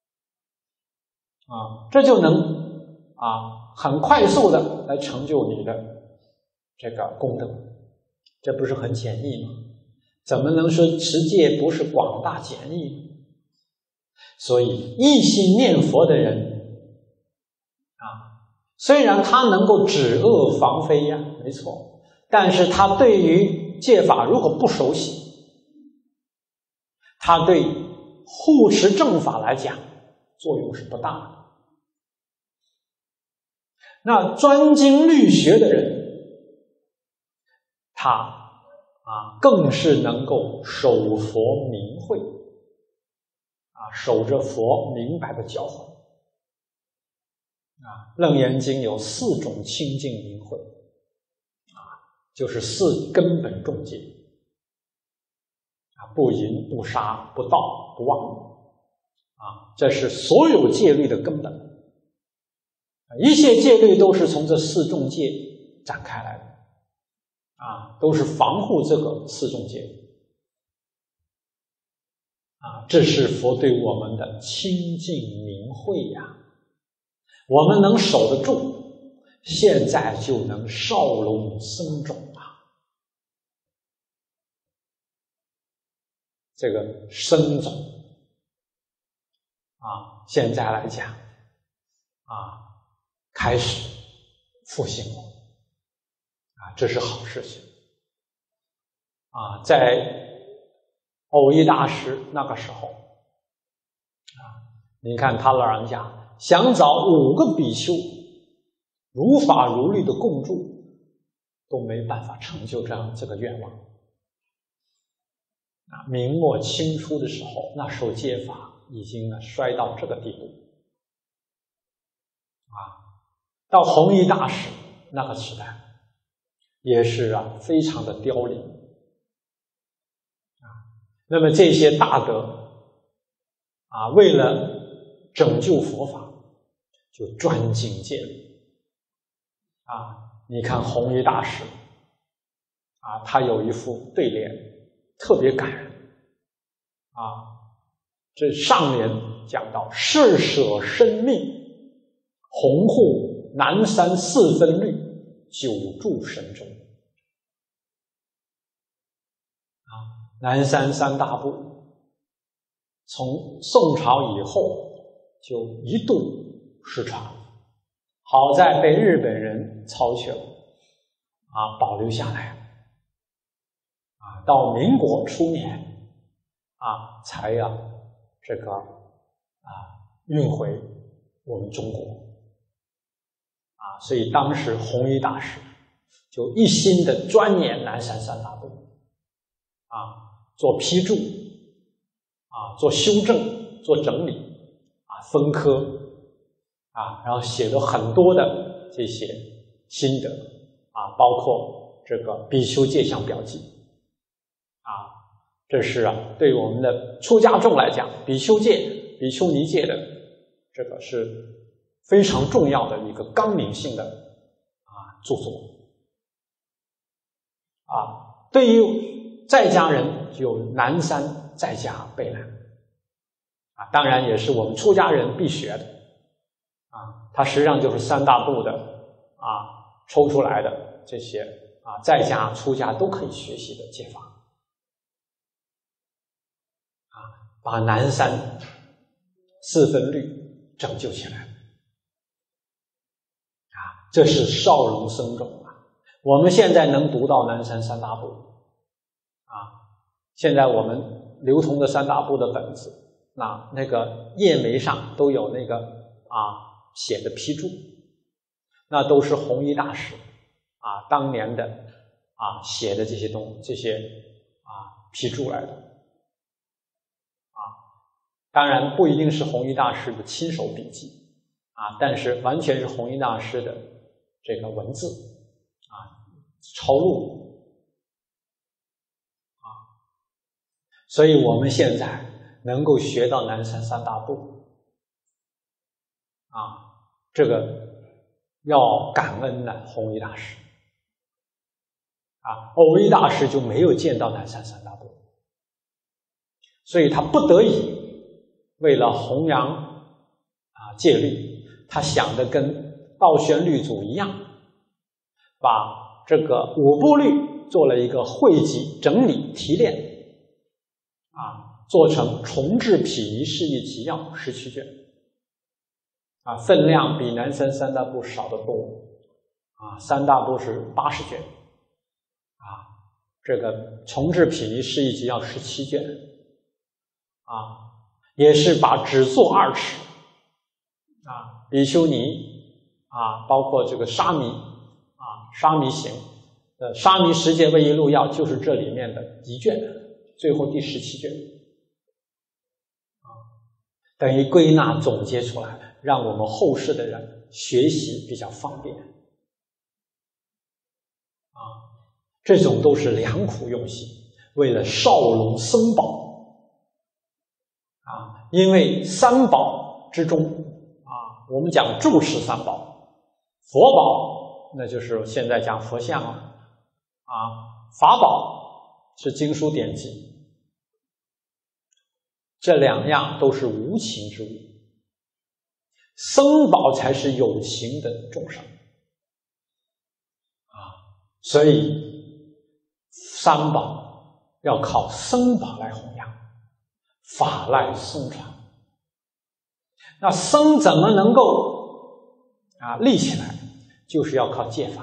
啊，这就能啊很快速的来成就你的这个功德，这不是很简易吗？怎么能说持戒不是广大简易？所以一心念佛的人啊，虽然他能够止恶防非呀，没错，但是他对于戒法如果不熟悉，他对护持正法来讲作用是不大的。那专精律学的人，他啊更是能够守佛明慧啊，守着佛明白的教诲啊。楞严经有四种清净明慧啊，就是四根本重戒啊，不淫不杀不盗不妄啊，这是所有戒律的根本。一切戒律都是从这四重戒展开来的啊，都是防护这个四重戒啊，这是佛对我们的清净明慧呀。我们能守得住，现在就能少龙僧种啊。这个僧种啊，现在来讲啊，开始复兴了啊，这是好事情啊。在藕益大师那个时候啊，你看他老人家想找五个比丘如法如律的共住，都没办法成就这样这个愿望。啊，明末清初的时候，那时候戒法已经呢衰到这个地步。啊，到弘一大师那个时代，也是啊非常的凋零。啊，那么这些大德啊，为了拯救佛法，就专精戒律。啊，你看弘一大师啊，他有一副对联特别感人啊。这上联讲到：誓舍生命，弘护南山四分律，久住神州。啊，南山三大部从宋朝以后就一度失传，好在被日本人抄去了，啊，保留下来。啊，到民国初年，啊，才呀、啊、这个啊运回我们中国。啊，所以当时弘一大师就一心的钻研南山三大部，啊，做批注，啊，做修正，做整理，啊，分科，啊，然后写了很多的这些心得，啊，包括这个比丘戒相表记，啊，这是啊对我们的出家众来讲，比丘戒、比丘尼戒的这个是非常重要的一个纲领性的啊著作。啊，对于在家人有南山在家备览，啊，当然也是我们出家人必学的，啊，它实际上就是三大部的啊抽出来的这些啊在家出家都可以学习的戒法，啊，把南山四分律拯救起来，啊，这是少龙僧众。我们现在能读到南山三大部，啊，现在我们流通的三大部的本子，那那个页眉上都有那个啊写的批注，那都是弘一大师啊当年的啊写的这些东这些啊批注来的，啊，当然不一定是弘一大师的亲手笔记啊，但是完全是弘一大师的这个文字。抄录啊，所以我们现在能够学到南山三大部啊，这个要感恩呢弘一大师啊，蕅益大师就没有见到南山三大部，所以他不得已为了弘扬啊戒律，他想的跟道宣律祖一样，把这个五部律做了一个汇集、整理、提炼，啊，做成重制毗尼释义集要十七卷，啊，分量比南山三大部少得多，啊，三大部是八十卷，啊，这个重制毗尼释义集要十七卷，啊，也是把只做二持，啊，比丘尼，啊，包括这个沙弥。沙弥行，呃，沙弥十戒位一录要就是这里面的一卷，最后第十七卷，啊，等于归纳总结出来，让我们后世的人学习比较方便，啊，这种都是良苦用心，为了少龙僧宝，啊，因为三宝之中，啊，我们讲注释三宝，佛宝。那就是现在讲佛像了，啊，法宝是经书典籍，这两样都是无情之物，僧宝才是有情的众生，啊，所以三宝要靠僧宝来弘扬，法赖僧传。那僧怎么能够啊立起来？就是要靠戒法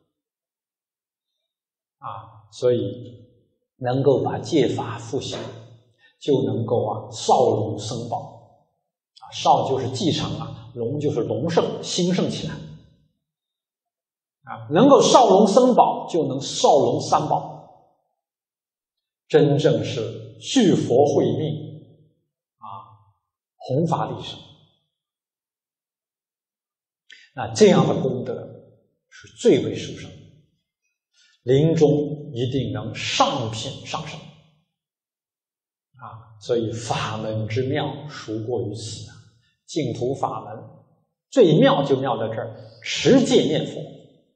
啊，所以能够把戒法复习，就能够啊少龙僧宝啊，少就是继承啊隆就是隆盛，兴盛起来啊，能够少龙僧宝，就能少龙三宝，真正是续佛慧命啊，弘法利生。那这样的功德是最为殊胜，临终一定能上品上生啊！所以法门之妙，殊过于此啊！净土法门最妙就妙在这儿，持戒念佛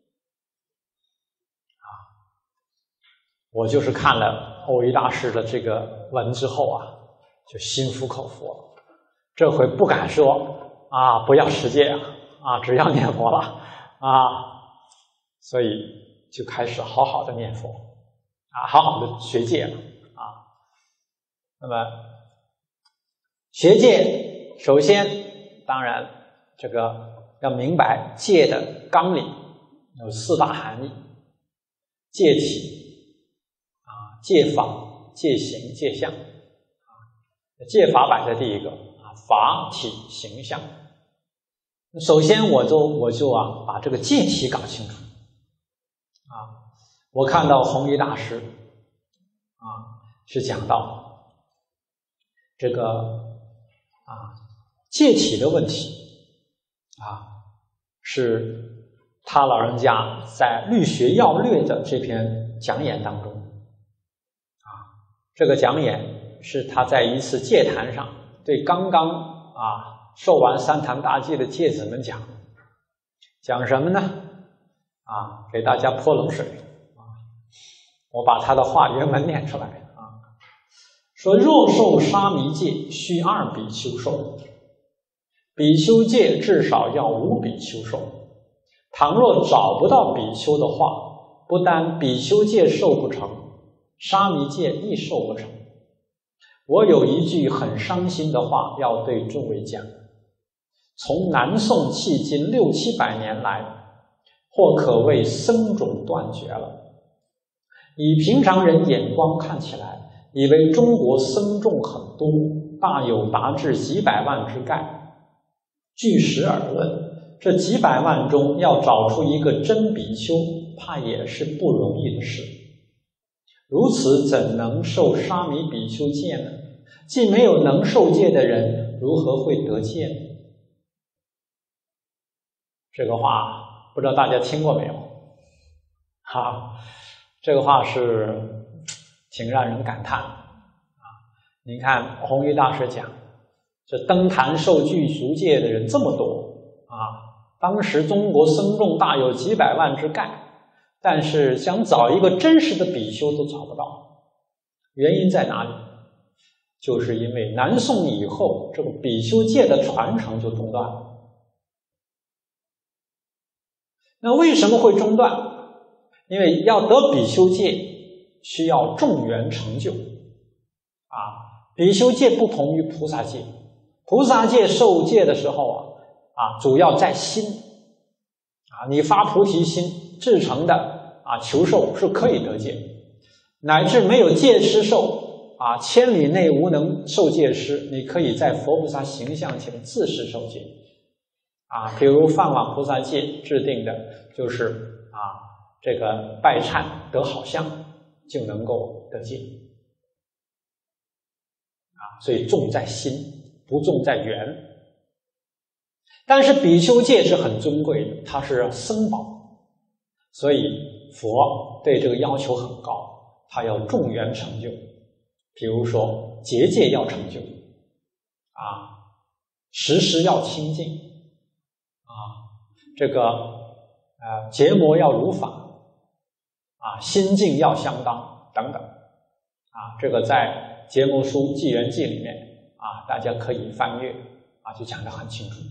啊！我就是看了蕅益大师的这个文之后啊，就心服口服了，这回不敢说啊，不要持戒啊！啊，只要念佛了啊，所以就开始好好的念佛啊，好好的学戒了啊。那么学戒，首先当然这个要明白戒的纲领有四大含义：戒体啊、戒法、戒行、戒相啊。戒法摆在第一个啊，法体形象。首先我就我就啊把这个戒体搞清楚啊。我看到弘一大师啊是讲到这个啊戒体的问题啊，是他老人家在《律学要略》的这篇讲演当中啊，这个讲演是他在一次戒坛上对刚刚啊受完三坛大戒的戒子们讲，讲什么呢？啊，给大家泼冷水啊！我把他的话原文念出来啊，说：若受沙弥戒，须二比丘受；比丘戒至少要五比丘受。倘若找不到比丘的话，不但比丘戒受不成，沙弥戒亦受不成。我有一句很伤心的话要对诸位讲。从南宋迄今六七百年来，或可谓僧种断绝了。以平常人眼光看起来，以为中国僧众很多，大有达至几百万之概。据实而论，这几百万中要找出一个真比丘，怕也是不容易的事。如此怎能受沙弥比丘戒呢？既没有能受戒的人，如何会得戒呢？这个话不知道大家听过没有？哈，这个话是挺让人感叹啊！您看弘一大师讲，这登坛受具足戒的人这么多啊，当时中国僧众大有几百万之概，但是想找一个真实的比丘都找不到。原因在哪里？就是因为南宋以后，这个比丘戒的传承就中断了。那为什么会中断？因为要得比丘戒，需要众缘成就啊。比丘戒不同于菩萨戒，菩萨戒受戒的时候啊，啊，主要在心啊，你发菩提心至诚的啊求受是可以得戒，乃至没有戒师受啊，千里内无能受戒师，你可以在佛菩萨形象前自持受戒。啊，比如梵网菩萨戒制定的就是啊，这个拜忏得好相就能够得戒啊，所以重在心，不重在缘。但是比丘戒是很尊贵的，它是僧宝，所以佛对这个要求很高，它要众缘成就。比如说结戒要成就啊，时时要清净。啊，这个呃结魔要如法啊，心境要相当等等啊，这个在《结魔书纪元记》里面啊，大家可以翻阅啊，就讲得很清楚。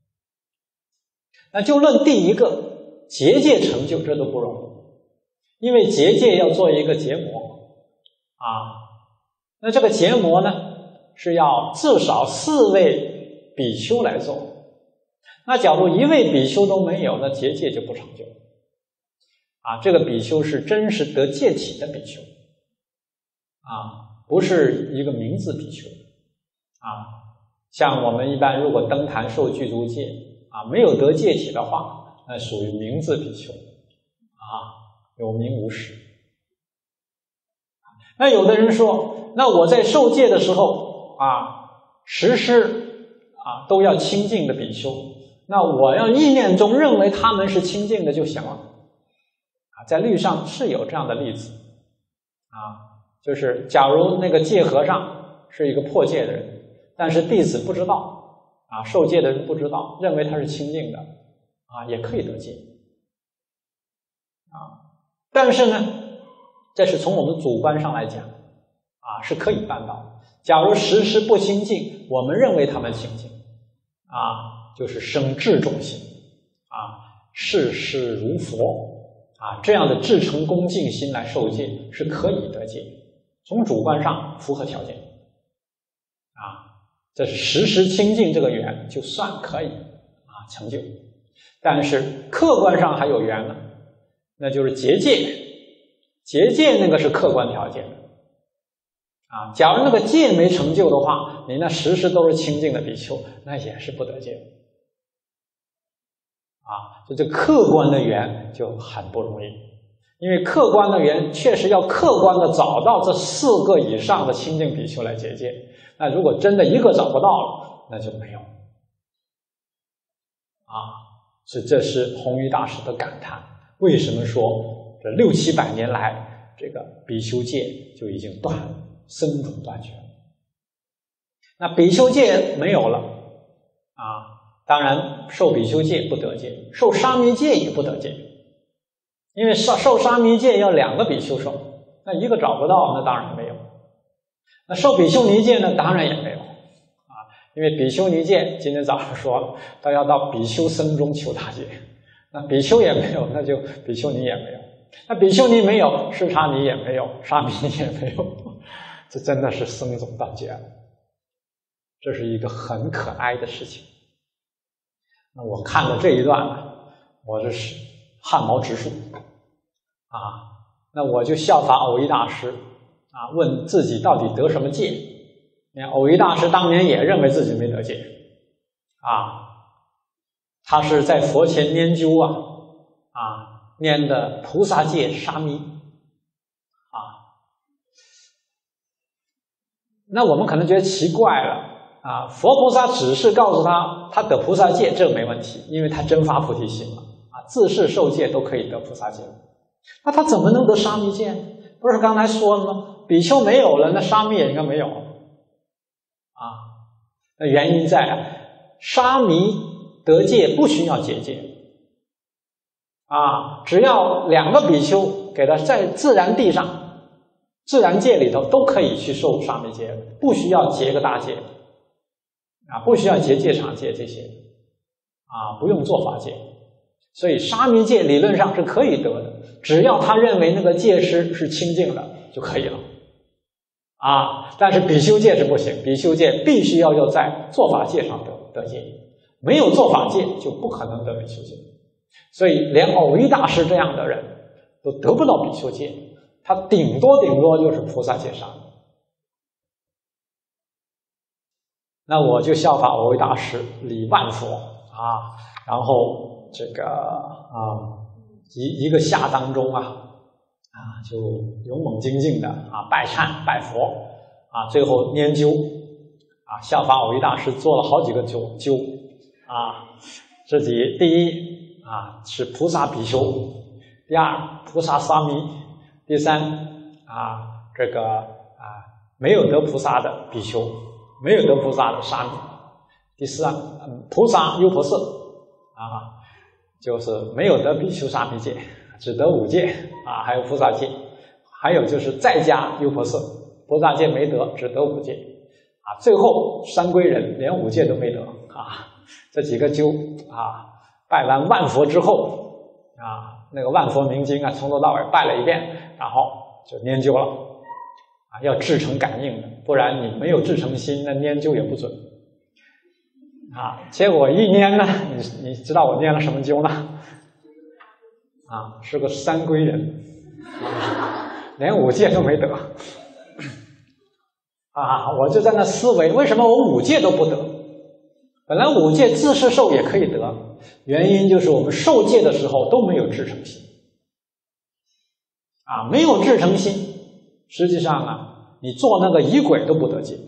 那就论第一个结戒成就，这都不容易，因为结戒要做一个结魔啊，那这个结魔呢是要至少四位比丘来做。那假如一位比丘都没有，那结戒就不成就啊。这个比丘是真实得戒体的比丘啊，不是一个名字比丘啊。 像我们一般如果登坛受具足戒啊，没有得戒体的话，那属于名字比丘啊，有名无实。那有的人说，那我在受戒的时候啊，时时啊都要清净的比丘，那我要意念中认为他们是清净的就行了啊。在律上是有这样的例子啊，就是假如那个戒和尚是一个破戒的人，但是弟子不知道啊，受戒的人不知道，认为他是清净的啊，也可以得戒啊。但是呢，这是从我们主观上来讲啊，是可以办到。假如时时不清净，我们认为他们清净啊，就是生至重心啊，事事如佛啊，这样的至诚恭敬心来受戒是可以得戒，从主观上符合条件啊，这是时时清净这个缘就算可以啊成就。但是客观上还有缘呢，那就是结戒。结戒那个是客观条件啊，假如那个戒没成就的话，你那时时都是清净的比丘，那也是不得戒啊。就这客观的缘就很不容易，因为客观的缘确实要客观的找到这四个以上的清净比丘来结戒，那如果真的一个找不到了，那就没有啊。所以这是弘一大师的感叹，为什么说这六七百年来，这个比丘戒就已经断了，僧种断绝了。那比丘戒没有了啊，当然受比丘戒不得戒，受沙弥戒也不得戒，因为受受沙弥戒要两个比丘受，那一个找不到，那当然没有。那受比丘尼戒呢，当然也没有啊，因为比丘尼戒今天早上说了，他要到比丘僧中求大戒，那比丘也没有，那就比丘尼也没有。那比丘尼没有，释迦尼也没有，沙弥尼也没有，这真的是僧种断绝了，这是一个很可哀的事情。那我看了这一段呢，我这是汗毛直竖啊。那我就效法藕益大师啊，问自己到底得什么戒。你看藕益大师当年也认为自己没得戒啊，他是在佛前拈灸啊啊。念的菩萨戒沙弥啊，那我们可能觉得奇怪了啊，佛菩萨只是告诉他他得菩萨戒，这没问题，因为他真发菩提心了啊，自是受戒都可以得菩萨戒，那他怎么能得沙弥戒呢？不是刚才说了吗？比丘没有了，那沙弥也应该没有啊。那原因在啊，沙弥得戒不需要结戒啊，只要两个比丘给他在自然地上、自然界里头都可以去受沙弥戒，不需要结个大戒啊，不需要结戒场戒这些啊，不用做法戒。所以沙弥戒理论上是可以得的，只要他认为那个戒师是清净的就可以了啊。但是比丘戒是不行，比丘戒必须要要在做法戒上得得戒，没有做法戒就不可能得比丘戒。所以连藕益大师这样的人都得不到比丘戒，他顶多顶多就是菩萨戒沙弥。那我就效法藕益大师礼万佛啊，然后这个啊一一个夏当中啊啊就勇猛精进的啊拜忏拜佛啊，最后拈灸啊，效法藕益大师做了好几个灸灸啊，自己第一啊是菩萨比丘，第二菩萨沙弥，第三啊这个啊没有得菩萨的比丘，没有得菩萨的沙弥，第四啊菩萨优婆塞啊，就是没有得比丘沙弥戒，只得五戒啊，还有菩萨戒，还有就是在家优婆塞，菩萨戒没得，只得五戒啊，最后三归人连五戒都没得啊，这几个灸啊。拜完万佛之后啊，那个万佛明经啊，从头到尾拜了一遍，然后就拈灸了啊，要至诚感应的，不然你没有至诚心，那拈灸也不准啊。结果一拈呢，你你知道我念了什么灸呢？啊，是个三归人，啊、连五戒都没得啊！我就在那思维，为什么我五戒都不得？ 本来五戒自是受也可以得，原因就是我们受戒的时候都没有至诚心啊，没有至诚心，实际上啊，你做那个仪轨都不得戒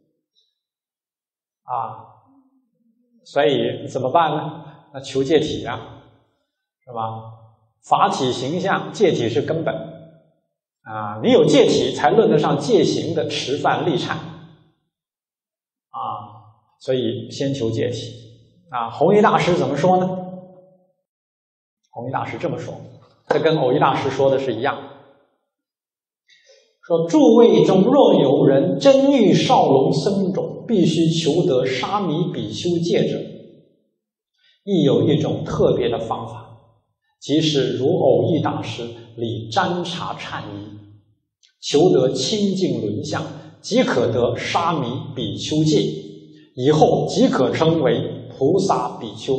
啊，所以怎么办呢？那求戒体啊，是吧？法体形象，戒体是根本啊，你有戒体才论得上戒行的持犯立忏啊，所以先求戒体啊。弘一大师怎么说呢？弘一大师这么说，这跟藕益大师说的是一样，说诸位中若有人真欲少龙僧种，必须求得沙弥比丘戒者，亦有一种特别的方法，即是如藕益大师理占察忏仪，求得清净轮相，即可得沙弥比丘戒，以后即可称为菩萨比丘。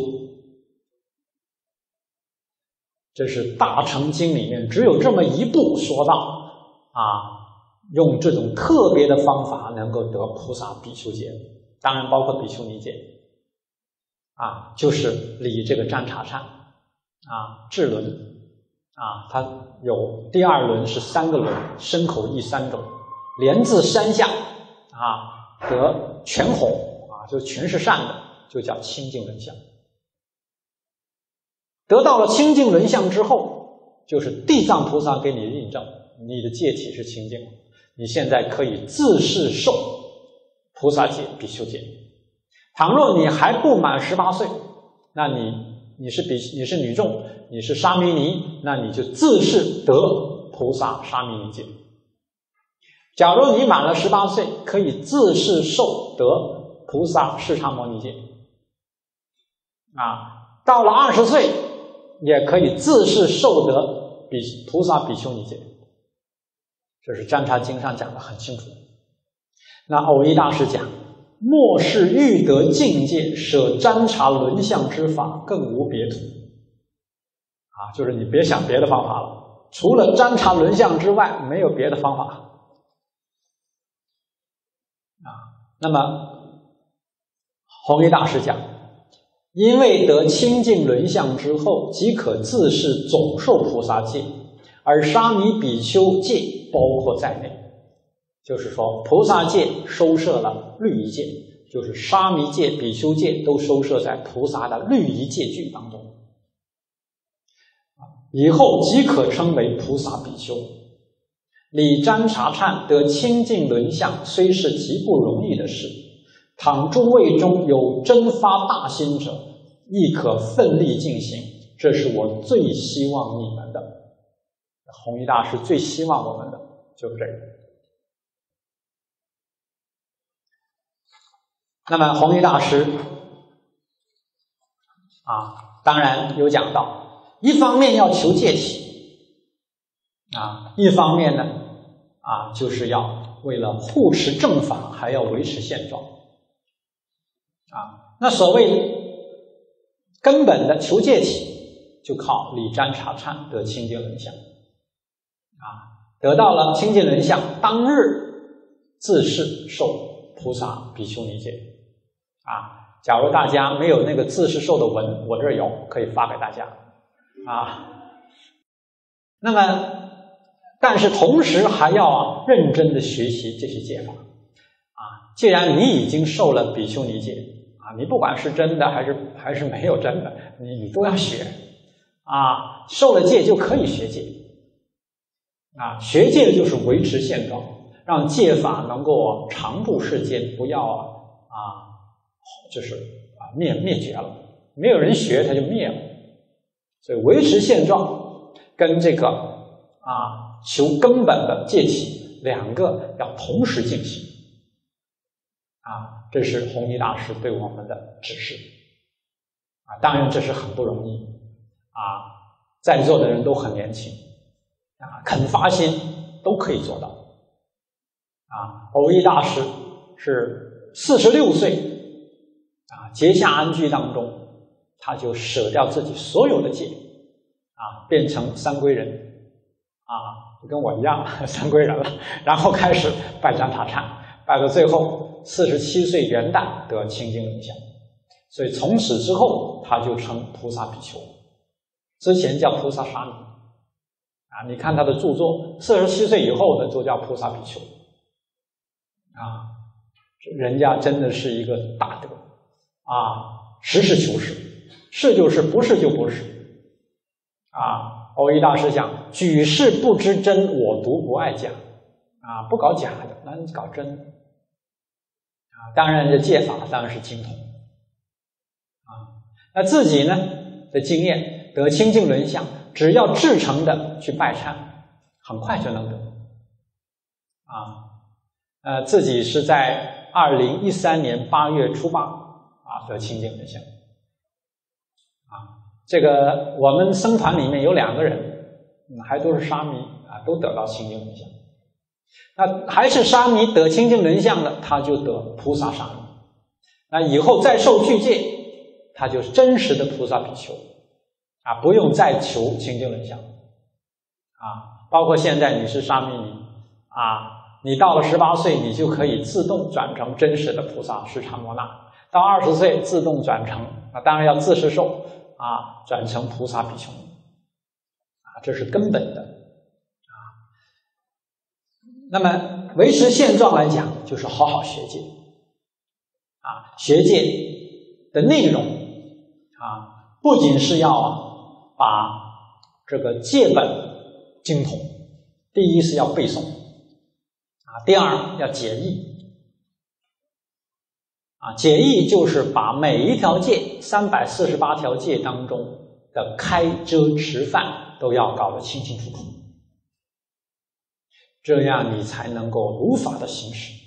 这是大乘经里面只有这么一部说到啊，用这种特别的方法能够得菩萨比丘戒，当然包括比丘尼戒啊，就是理这个占察忏啊，智轮啊，它有第二轮是三个轮，身口意三种，连自三相啊，得全红啊，就全是善的，就叫清净轮相。得到了清净轮相之后，就是地藏菩萨给你印证，你的戒体是清净，你现在可以自是受菩萨戒、比丘戒。倘若你还不满十八岁，那你你是比你是女众，你是沙弥尼，那你就自是得菩萨沙弥尼戒。假如你满了十八岁，可以自是受得菩萨释迦牟尼戒啊，到了二十岁也可以自是受得比菩萨比丘尼戒，这是占察经上讲的很清楚。那藕益大师讲，莫是欲得境界，舍占察轮相之法，更无别途啊，就是你别想别的方法了，除了占察轮相之外，没有别的方法啊。那么弘一大师讲，因为得清净轮相之后，即可自是总受菩萨戒，而沙弥比丘戒包括在内。就是说菩萨戒收摄了律仪戒，就是沙弥戒、比丘戒都收摄在菩萨的律仪戒具当中，以后即可称为菩萨比丘。理占察忏得清净轮相，虽是极不容易的事，倘诸位中有真发大心者，亦可奋力进行，这是我最希望你们的。弘一大师最希望我们的就是这个。那么弘一大师啊，当然有讲到，一方面要求戒体啊，一方面呢啊，就是要为了护持正法，还要维持现状啊。那所谓根本的求戒体，就靠理占察忏得清净轮相啊，得到了清净轮相，当日自是受菩萨比丘尼戒啊。假如大家没有那个自是受的文，我这儿有，可以发给大家啊。那么但是同时还要认真的学习这些戒法啊。既然你已经受了比丘尼戒啊，你不管是真的还是还是没有真的，你你都要学啊。受了戒就可以学戒啊，学戒就是维持现状，让戒法能够常住世间，不要啊就是啊灭灭绝了，没有人学它就灭了。所以维持现状跟这个啊求根本的戒体两个要同时进行啊，这是弘一大师对我们的指示啊。当然这是很不容易啊，在座的人都很年轻啊，肯发心都可以做到啊。藕益大师是四十六岁啊，结下安居当中，他就舍掉自己所有的戒啊，变成三皈人啊，就跟我一样三皈人了，然后开始拜占察忏，拜到最后四十七岁元旦得清净轮相所以从此之后他就称菩萨比丘，之前叫菩萨沙弥啊。你看他的著作，四十七岁以后的就叫菩萨比丘啊。人家真的是一个大德啊，实事求是，是就是，不是就不是啊。蕅益大师讲，举世不知真，我独不爱假啊，不搞假的，那你搞真的啊。当然这戒法当然是精通啊。那自己呢的经验得清净轮相，只要至诚的去拜忏，很快就能得啊。呃，自己是在二零一三年八月初八啊得清净轮相啊。这个我们僧团里面有两个人，嗯、还都是沙弥啊，都得到清净轮相。那还是沙弥得清净轮相的，他就得菩萨沙弥。那以后再受具戒，他就是真实的菩萨比丘啊，不用再求清净轮相啊。包括现在你是沙弥尼啊。你到了十八岁，你就可以自动转成真实的菩萨视察摩那。到二十岁自动转成啊，当然要自视受啊，转成菩萨比丘啊，这是根本的啊。那么维持现状来讲，就是好好学戒啊，学戒的内容啊，不仅是要把这个戒本精通，第一是要背诵。第二要解义啊，解义就是把每一条戒三百四十八条戒当中的开遮持犯都要搞得清清楚楚，这样你才能够如法的行使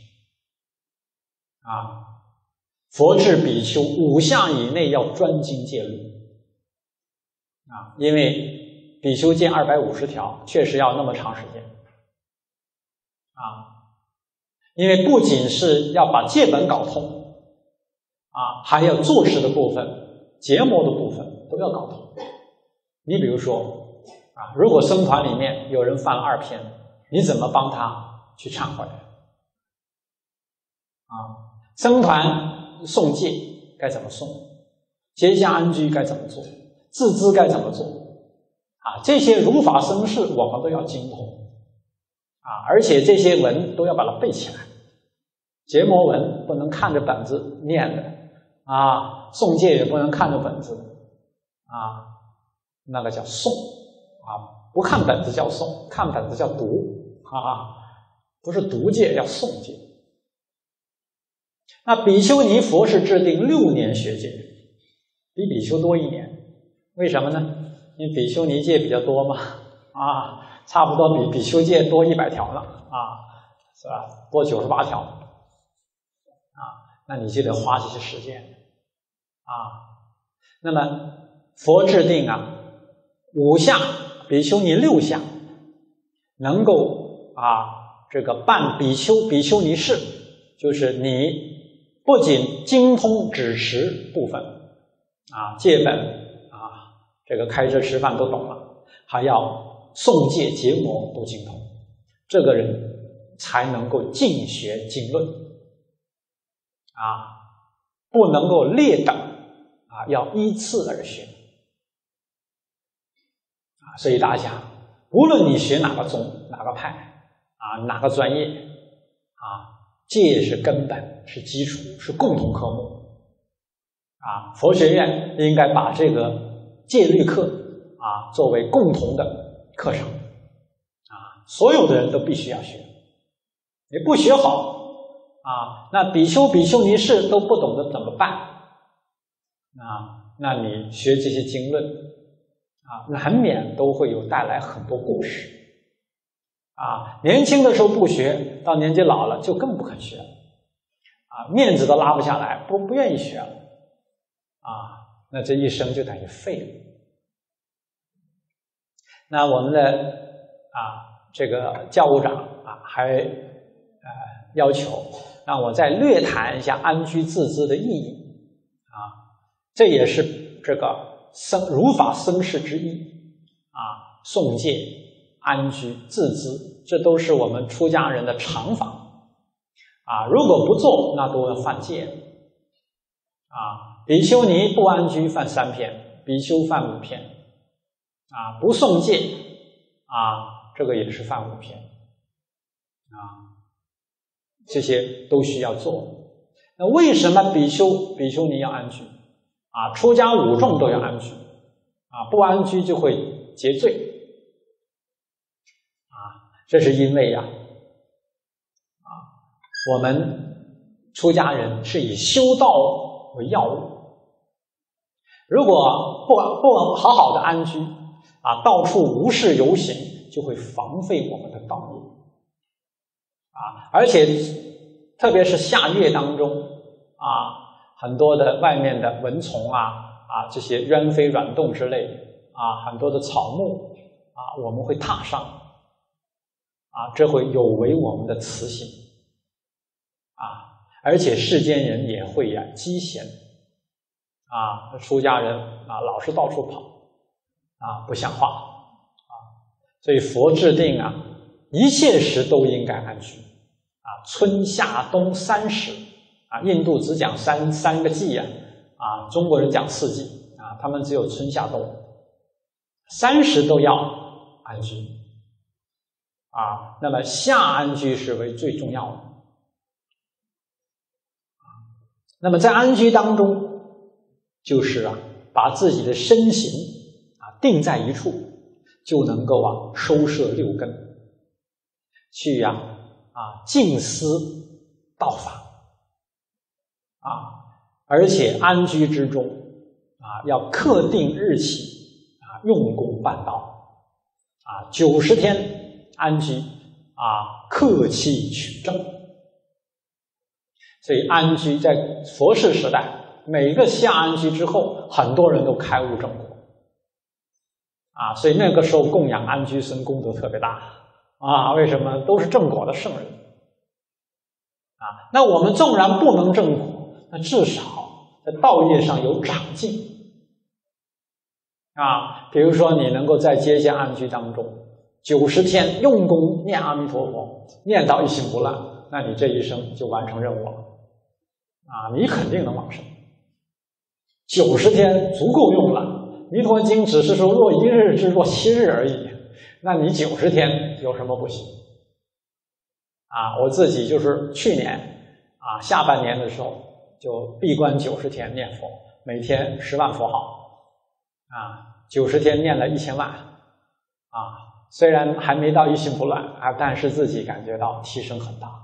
啊。佛制比丘五项以内要专精戒律啊，因为比丘戒二百五十条确实要那么长时间啊。因为不仅是要把戒本搞通啊，还有坐持的部分、结魔的部分都要搞通。你比如说啊，如果僧团里面有人犯了二偏，你怎么帮他去忏悔啊？僧团诵戒该怎么诵？结下安居该怎么做？自资该怎么做？啊，这些如法僧事我们都要精通啊，而且这些文都要把它背起来。结魔文不能看着本子念的啊，诵戒也不能看着本子啊，那个叫诵啊，不看本子叫诵，看本子叫读啊，不是读戒，要诵戒。那比丘尼佛是制定六年学戒，比比丘多一年，为什么呢？因为比丘尼戒比较多嘛啊，差不多比比丘戒多一百条呢啊，是吧？多九十八条。那你就得花这些时间啊。那么佛制定啊五项，比丘尼六项，能够啊这个办比丘比丘尼事，就是你不仅精通只持部分啊，戒本啊，这个开遮持犯都懂了，还要诵戒结魔都精通，这个人才能够尽学经论啊，不能够劣等啊，要依次而学啊。所以大家无论你学哪个宗哪个派啊，哪个专业啊，戒是根本，是基础，是共同科目啊。佛学院应该把这个戒律课啊作为共同的课程啊，所有的人都必须要学，你不学好啊，那比丘比丘尼事都不懂得怎么办啊？那你学这些经论啊，难免都会有带来很多过失啊。年轻的时候不学，到年纪老了就更不肯学了啊，面子都拉不下来，不不愿意学了啊，那这一生就等于废了。那我们的啊这个教务长啊还呃要求让我再略谈一下安居自资的意义啊，这也是这个僧如法僧事之一啊，诵戒、安居、自资，这都是我们出家人的常法啊，如果不做，那都要犯戒啊。 比丘尼不安居犯三篇，比丘犯五篇，啊，不诵戒啊，这个也是犯五篇，啊，这些都需要做。那为什么比丘、比丘尼要安居？啊，出家五众都要安居，啊，不安居就会结罪，啊，这是因为呀，啊，我们出家人是以修道为要务。如果不不好好的安居啊，到处无事游行，就会妨费我们的道业啊！而且特别是夏月当中啊，很多的外面的蚊虫啊啊，这些鸢飞软动之类的啊，很多的草木啊，我们会踏上啊，这会有违我们的慈心啊！而且世间人也会呀讥嫌。啊，出家人啊，老是到处跑，啊，不像话啊！所以佛制定啊，一切时都应该安居啊，春夏冬三时啊，印度只讲三三个季呀，啊，中国人讲四季啊，他们只有春夏冬，三时都要安居啊。那么夏安居是为最重要的啊。那么在安居当中，就是啊，把自己的身形啊定在一处，就能够啊收摄六根，去呀 啊, 啊静思道法啊，而且安居之中啊要克定日期啊，用功办道啊，九十天安居啊，克期取证。所以安居在佛世时代。每个下安居之后，很多人都开悟正果啊，所以那个时候供养安居僧功德特别大啊。为什么？都是正果的圣人啊。那我们纵然不能正果，那至少在道业上有长进啊。比如说，你能够在阶下安居当中九十天用功念阿弥陀佛，念到一心不乱，那你这一生就完成任务了啊，你肯定能往生。九十天足够用了，《弥陀经》只是说若一日之若七日而已，那你九十天有什么不行啊？我自己就是去年啊下半年的时候就闭关九十天念佛，每天十万佛号啊，九十天念了一千万啊，虽然还没到一心不乱啊，但是自己感觉到提升很大啊，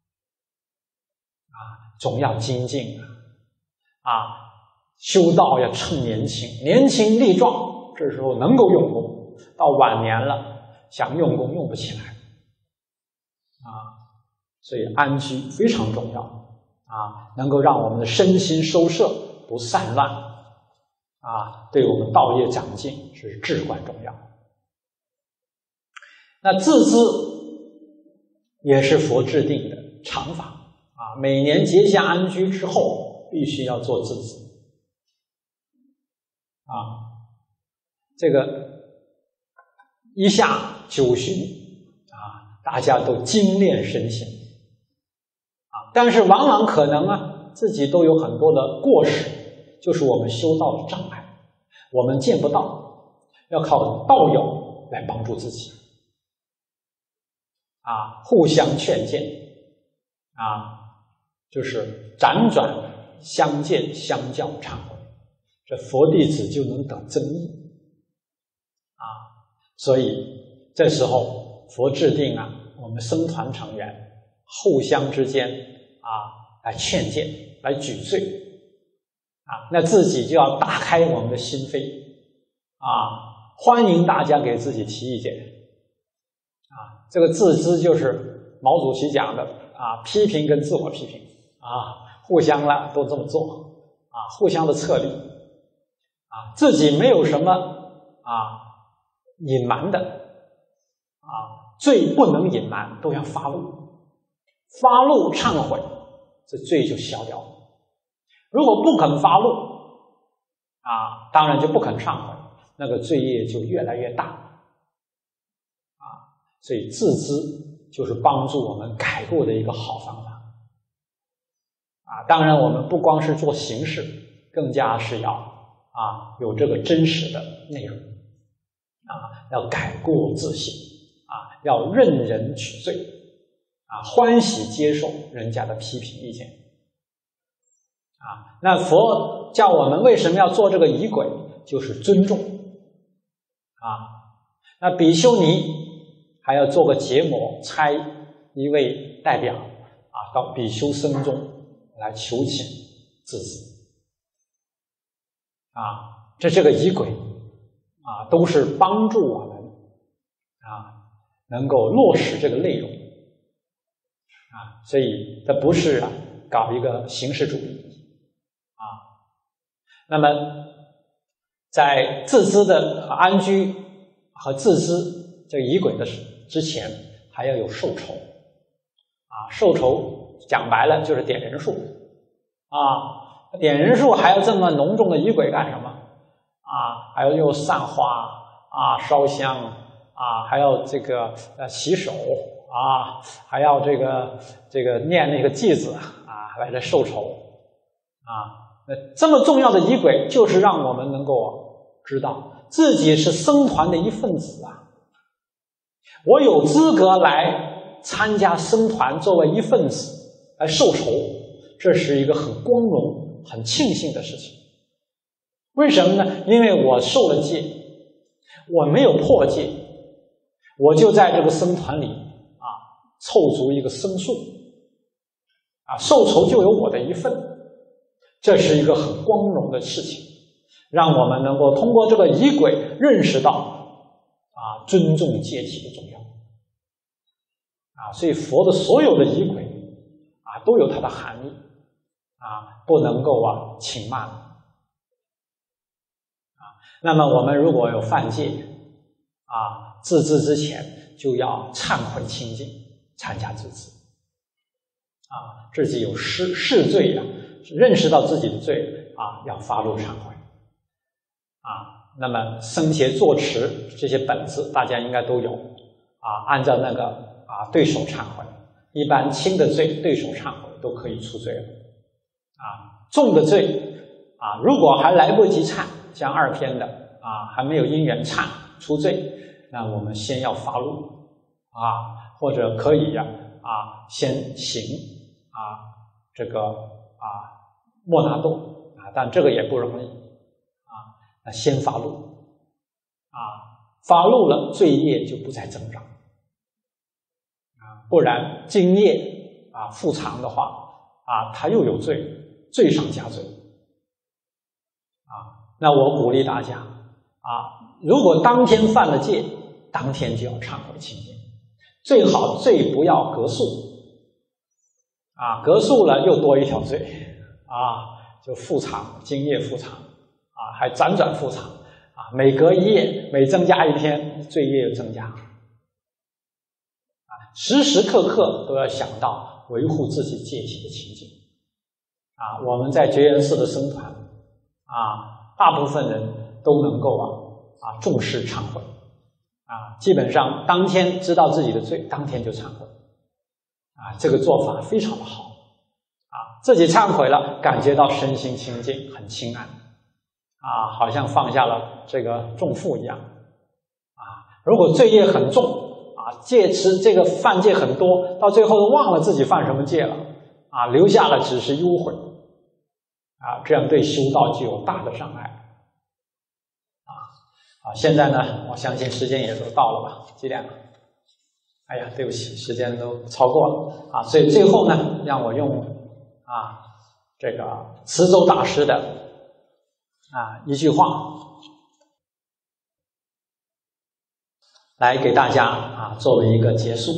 总要精进啊啊。修道要趁年轻，年轻力壮，这时候能够用功，到晚年了想用功用不起来啊，所以安居非常重要啊，能够让我们的身心收摄不散乱啊，对我们道业长进是至关重要。那自资也是佛制定的常法啊，每年结下安居之后必须要做自资啊，这个一下九旬啊，大家都精炼身心啊，但是往往可能啊，自己都有很多的过失，就是我们修道的障碍，我们见不到，要靠道友来帮助自己啊，互相劝谏啊，就是辗转相见相教忏悔。这佛弟子就能得增益啊，所以这时候佛制定啊，我们僧团成员互相之间啊来劝谏，来举罪啊，那自己就要打开我们的心扉啊，欢迎大家给自己提意见啊。这个自知就是毛主席讲的啊，批评跟自我批评啊，互相了都这么做啊，互相的策略。啊，自己没有什么啊隐瞒的啊，罪不能隐瞒，都要发露，发露忏悔，这罪就消掉了。如果不肯发露啊，当然就不肯忏悔，那个罪业就越来越大啊。所以自知就是帮助我们改过的一个好方法啊。当然，我们不光是做形式。 更加是要啊有这个真实的内容啊，要改过自新啊，要任人取罪啊，欢喜接受人家的批评意见啊。那佛叫我们为什么要做这个仪轨，就是尊重啊。那比丘尼还要做个结魔，差一位代表啊到比丘僧中来求请自资啊，这这个仪轨啊，都是帮助我们啊能够落实这个内容啊，所以这不是啊搞一个形式主义啊。那么在自资的安居和自资这个仪轨的之前，还要有受酬啊，受酬讲白了就是点人数啊，点人数还要这么隆重的仪轨干什么啊？还要又散花啊，烧香啊，还要这个呃洗手啊，还要这个这个念那个偈子啊，来来受酬啊。那这么重要的仪轨，就是让我们能够知道自己是僧团的一份子啊，我有资格来参加僧团，作为一份子来受酬，这是一个很光荣、很庆幸的事情。为什么呢？因为我受了戒，我没有破戒，我就在这个僧团里啊，凑足一个僧数啊，受酬就有我的一份，这是一个很光荣的事情，让我们能够通过这个仪轨认识到啊，尊重戒体的重要啊，所以佛的所有的仪轨啊，都有它的含义啊，不能够啊轻慢啊。那么我们如果有犯戒啊，自资之前就要忏悔清净，参加自资啊，自己有失是罪啊，认识到自己的罪啊，要发露忏悔啊。那么僧伽坐持这些本子大家应该都有啊，按照那个啊对手忏悔，一般轻的罪对手忏悔都可以出罪了啊，重的罪啊，如果还来不及忏，像二篇的啊，还没有因缘忏出罪，那我们先要发露啊，或者可以呀 啊, 啊先行啊这个啊莫那动啊，但这个也不容易啊，那先发露啊，发露了罪业就不再增长啊，不然精业啊复藏的话啊，它又有罪，罪上加罪啊。那我鼓励大家啊，如果当天犯了戒，当天就要忏悔清净，最好罪不要隔宿啊，隔宿了又多一条罪啊，就复藏，精业复藏啊，还辗转复藏啊，每隔一夜，每增加一天，罪业又增加啊，时时刻刻都要想到维护自己戒体的清净啊。我们在觉缘寺的僧团啊，大部分人都能够啊啊重视忏悔啊，基本上当天知道自己的罪，当天就忏悔啊，这个做法非常的好啊，自己忏悔了，感觉到身心清净，很轻安啊，好像放下了这个重负一样啊。如果罪业很重啊，戒持这个犯戒很多，到最后都忘了自己犯什么戒了啊，留下了只是忧悔啊，这样对修道就有大的障碍啊啊！现在呢，我相信时间也都到了吧？几点了？哎呀，对不起，时间都超过了啊！所以最后呢，让我用啊这个慈州大师的啊一句话来给大家啊作为一个结束。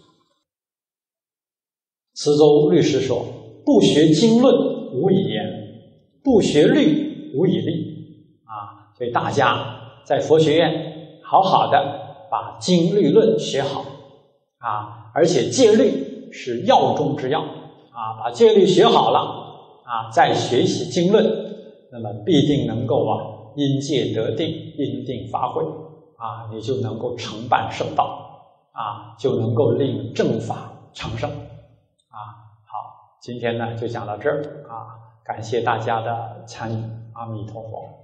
慈州律师说：“不学经论无以言，不学律无以立。”啊，所以大家在佛学院好好的把经律论学好啊，而且戒律是要中之要啊，把戒律学好了啊，再学习经论，那么必定能够啊因戒得定，因定发慧啊，你就能够承办圣道啊，就能够令正法长盛啊。好，今天呢就讲到这儿啊。 感谢大家的参与，阿弥陀佛。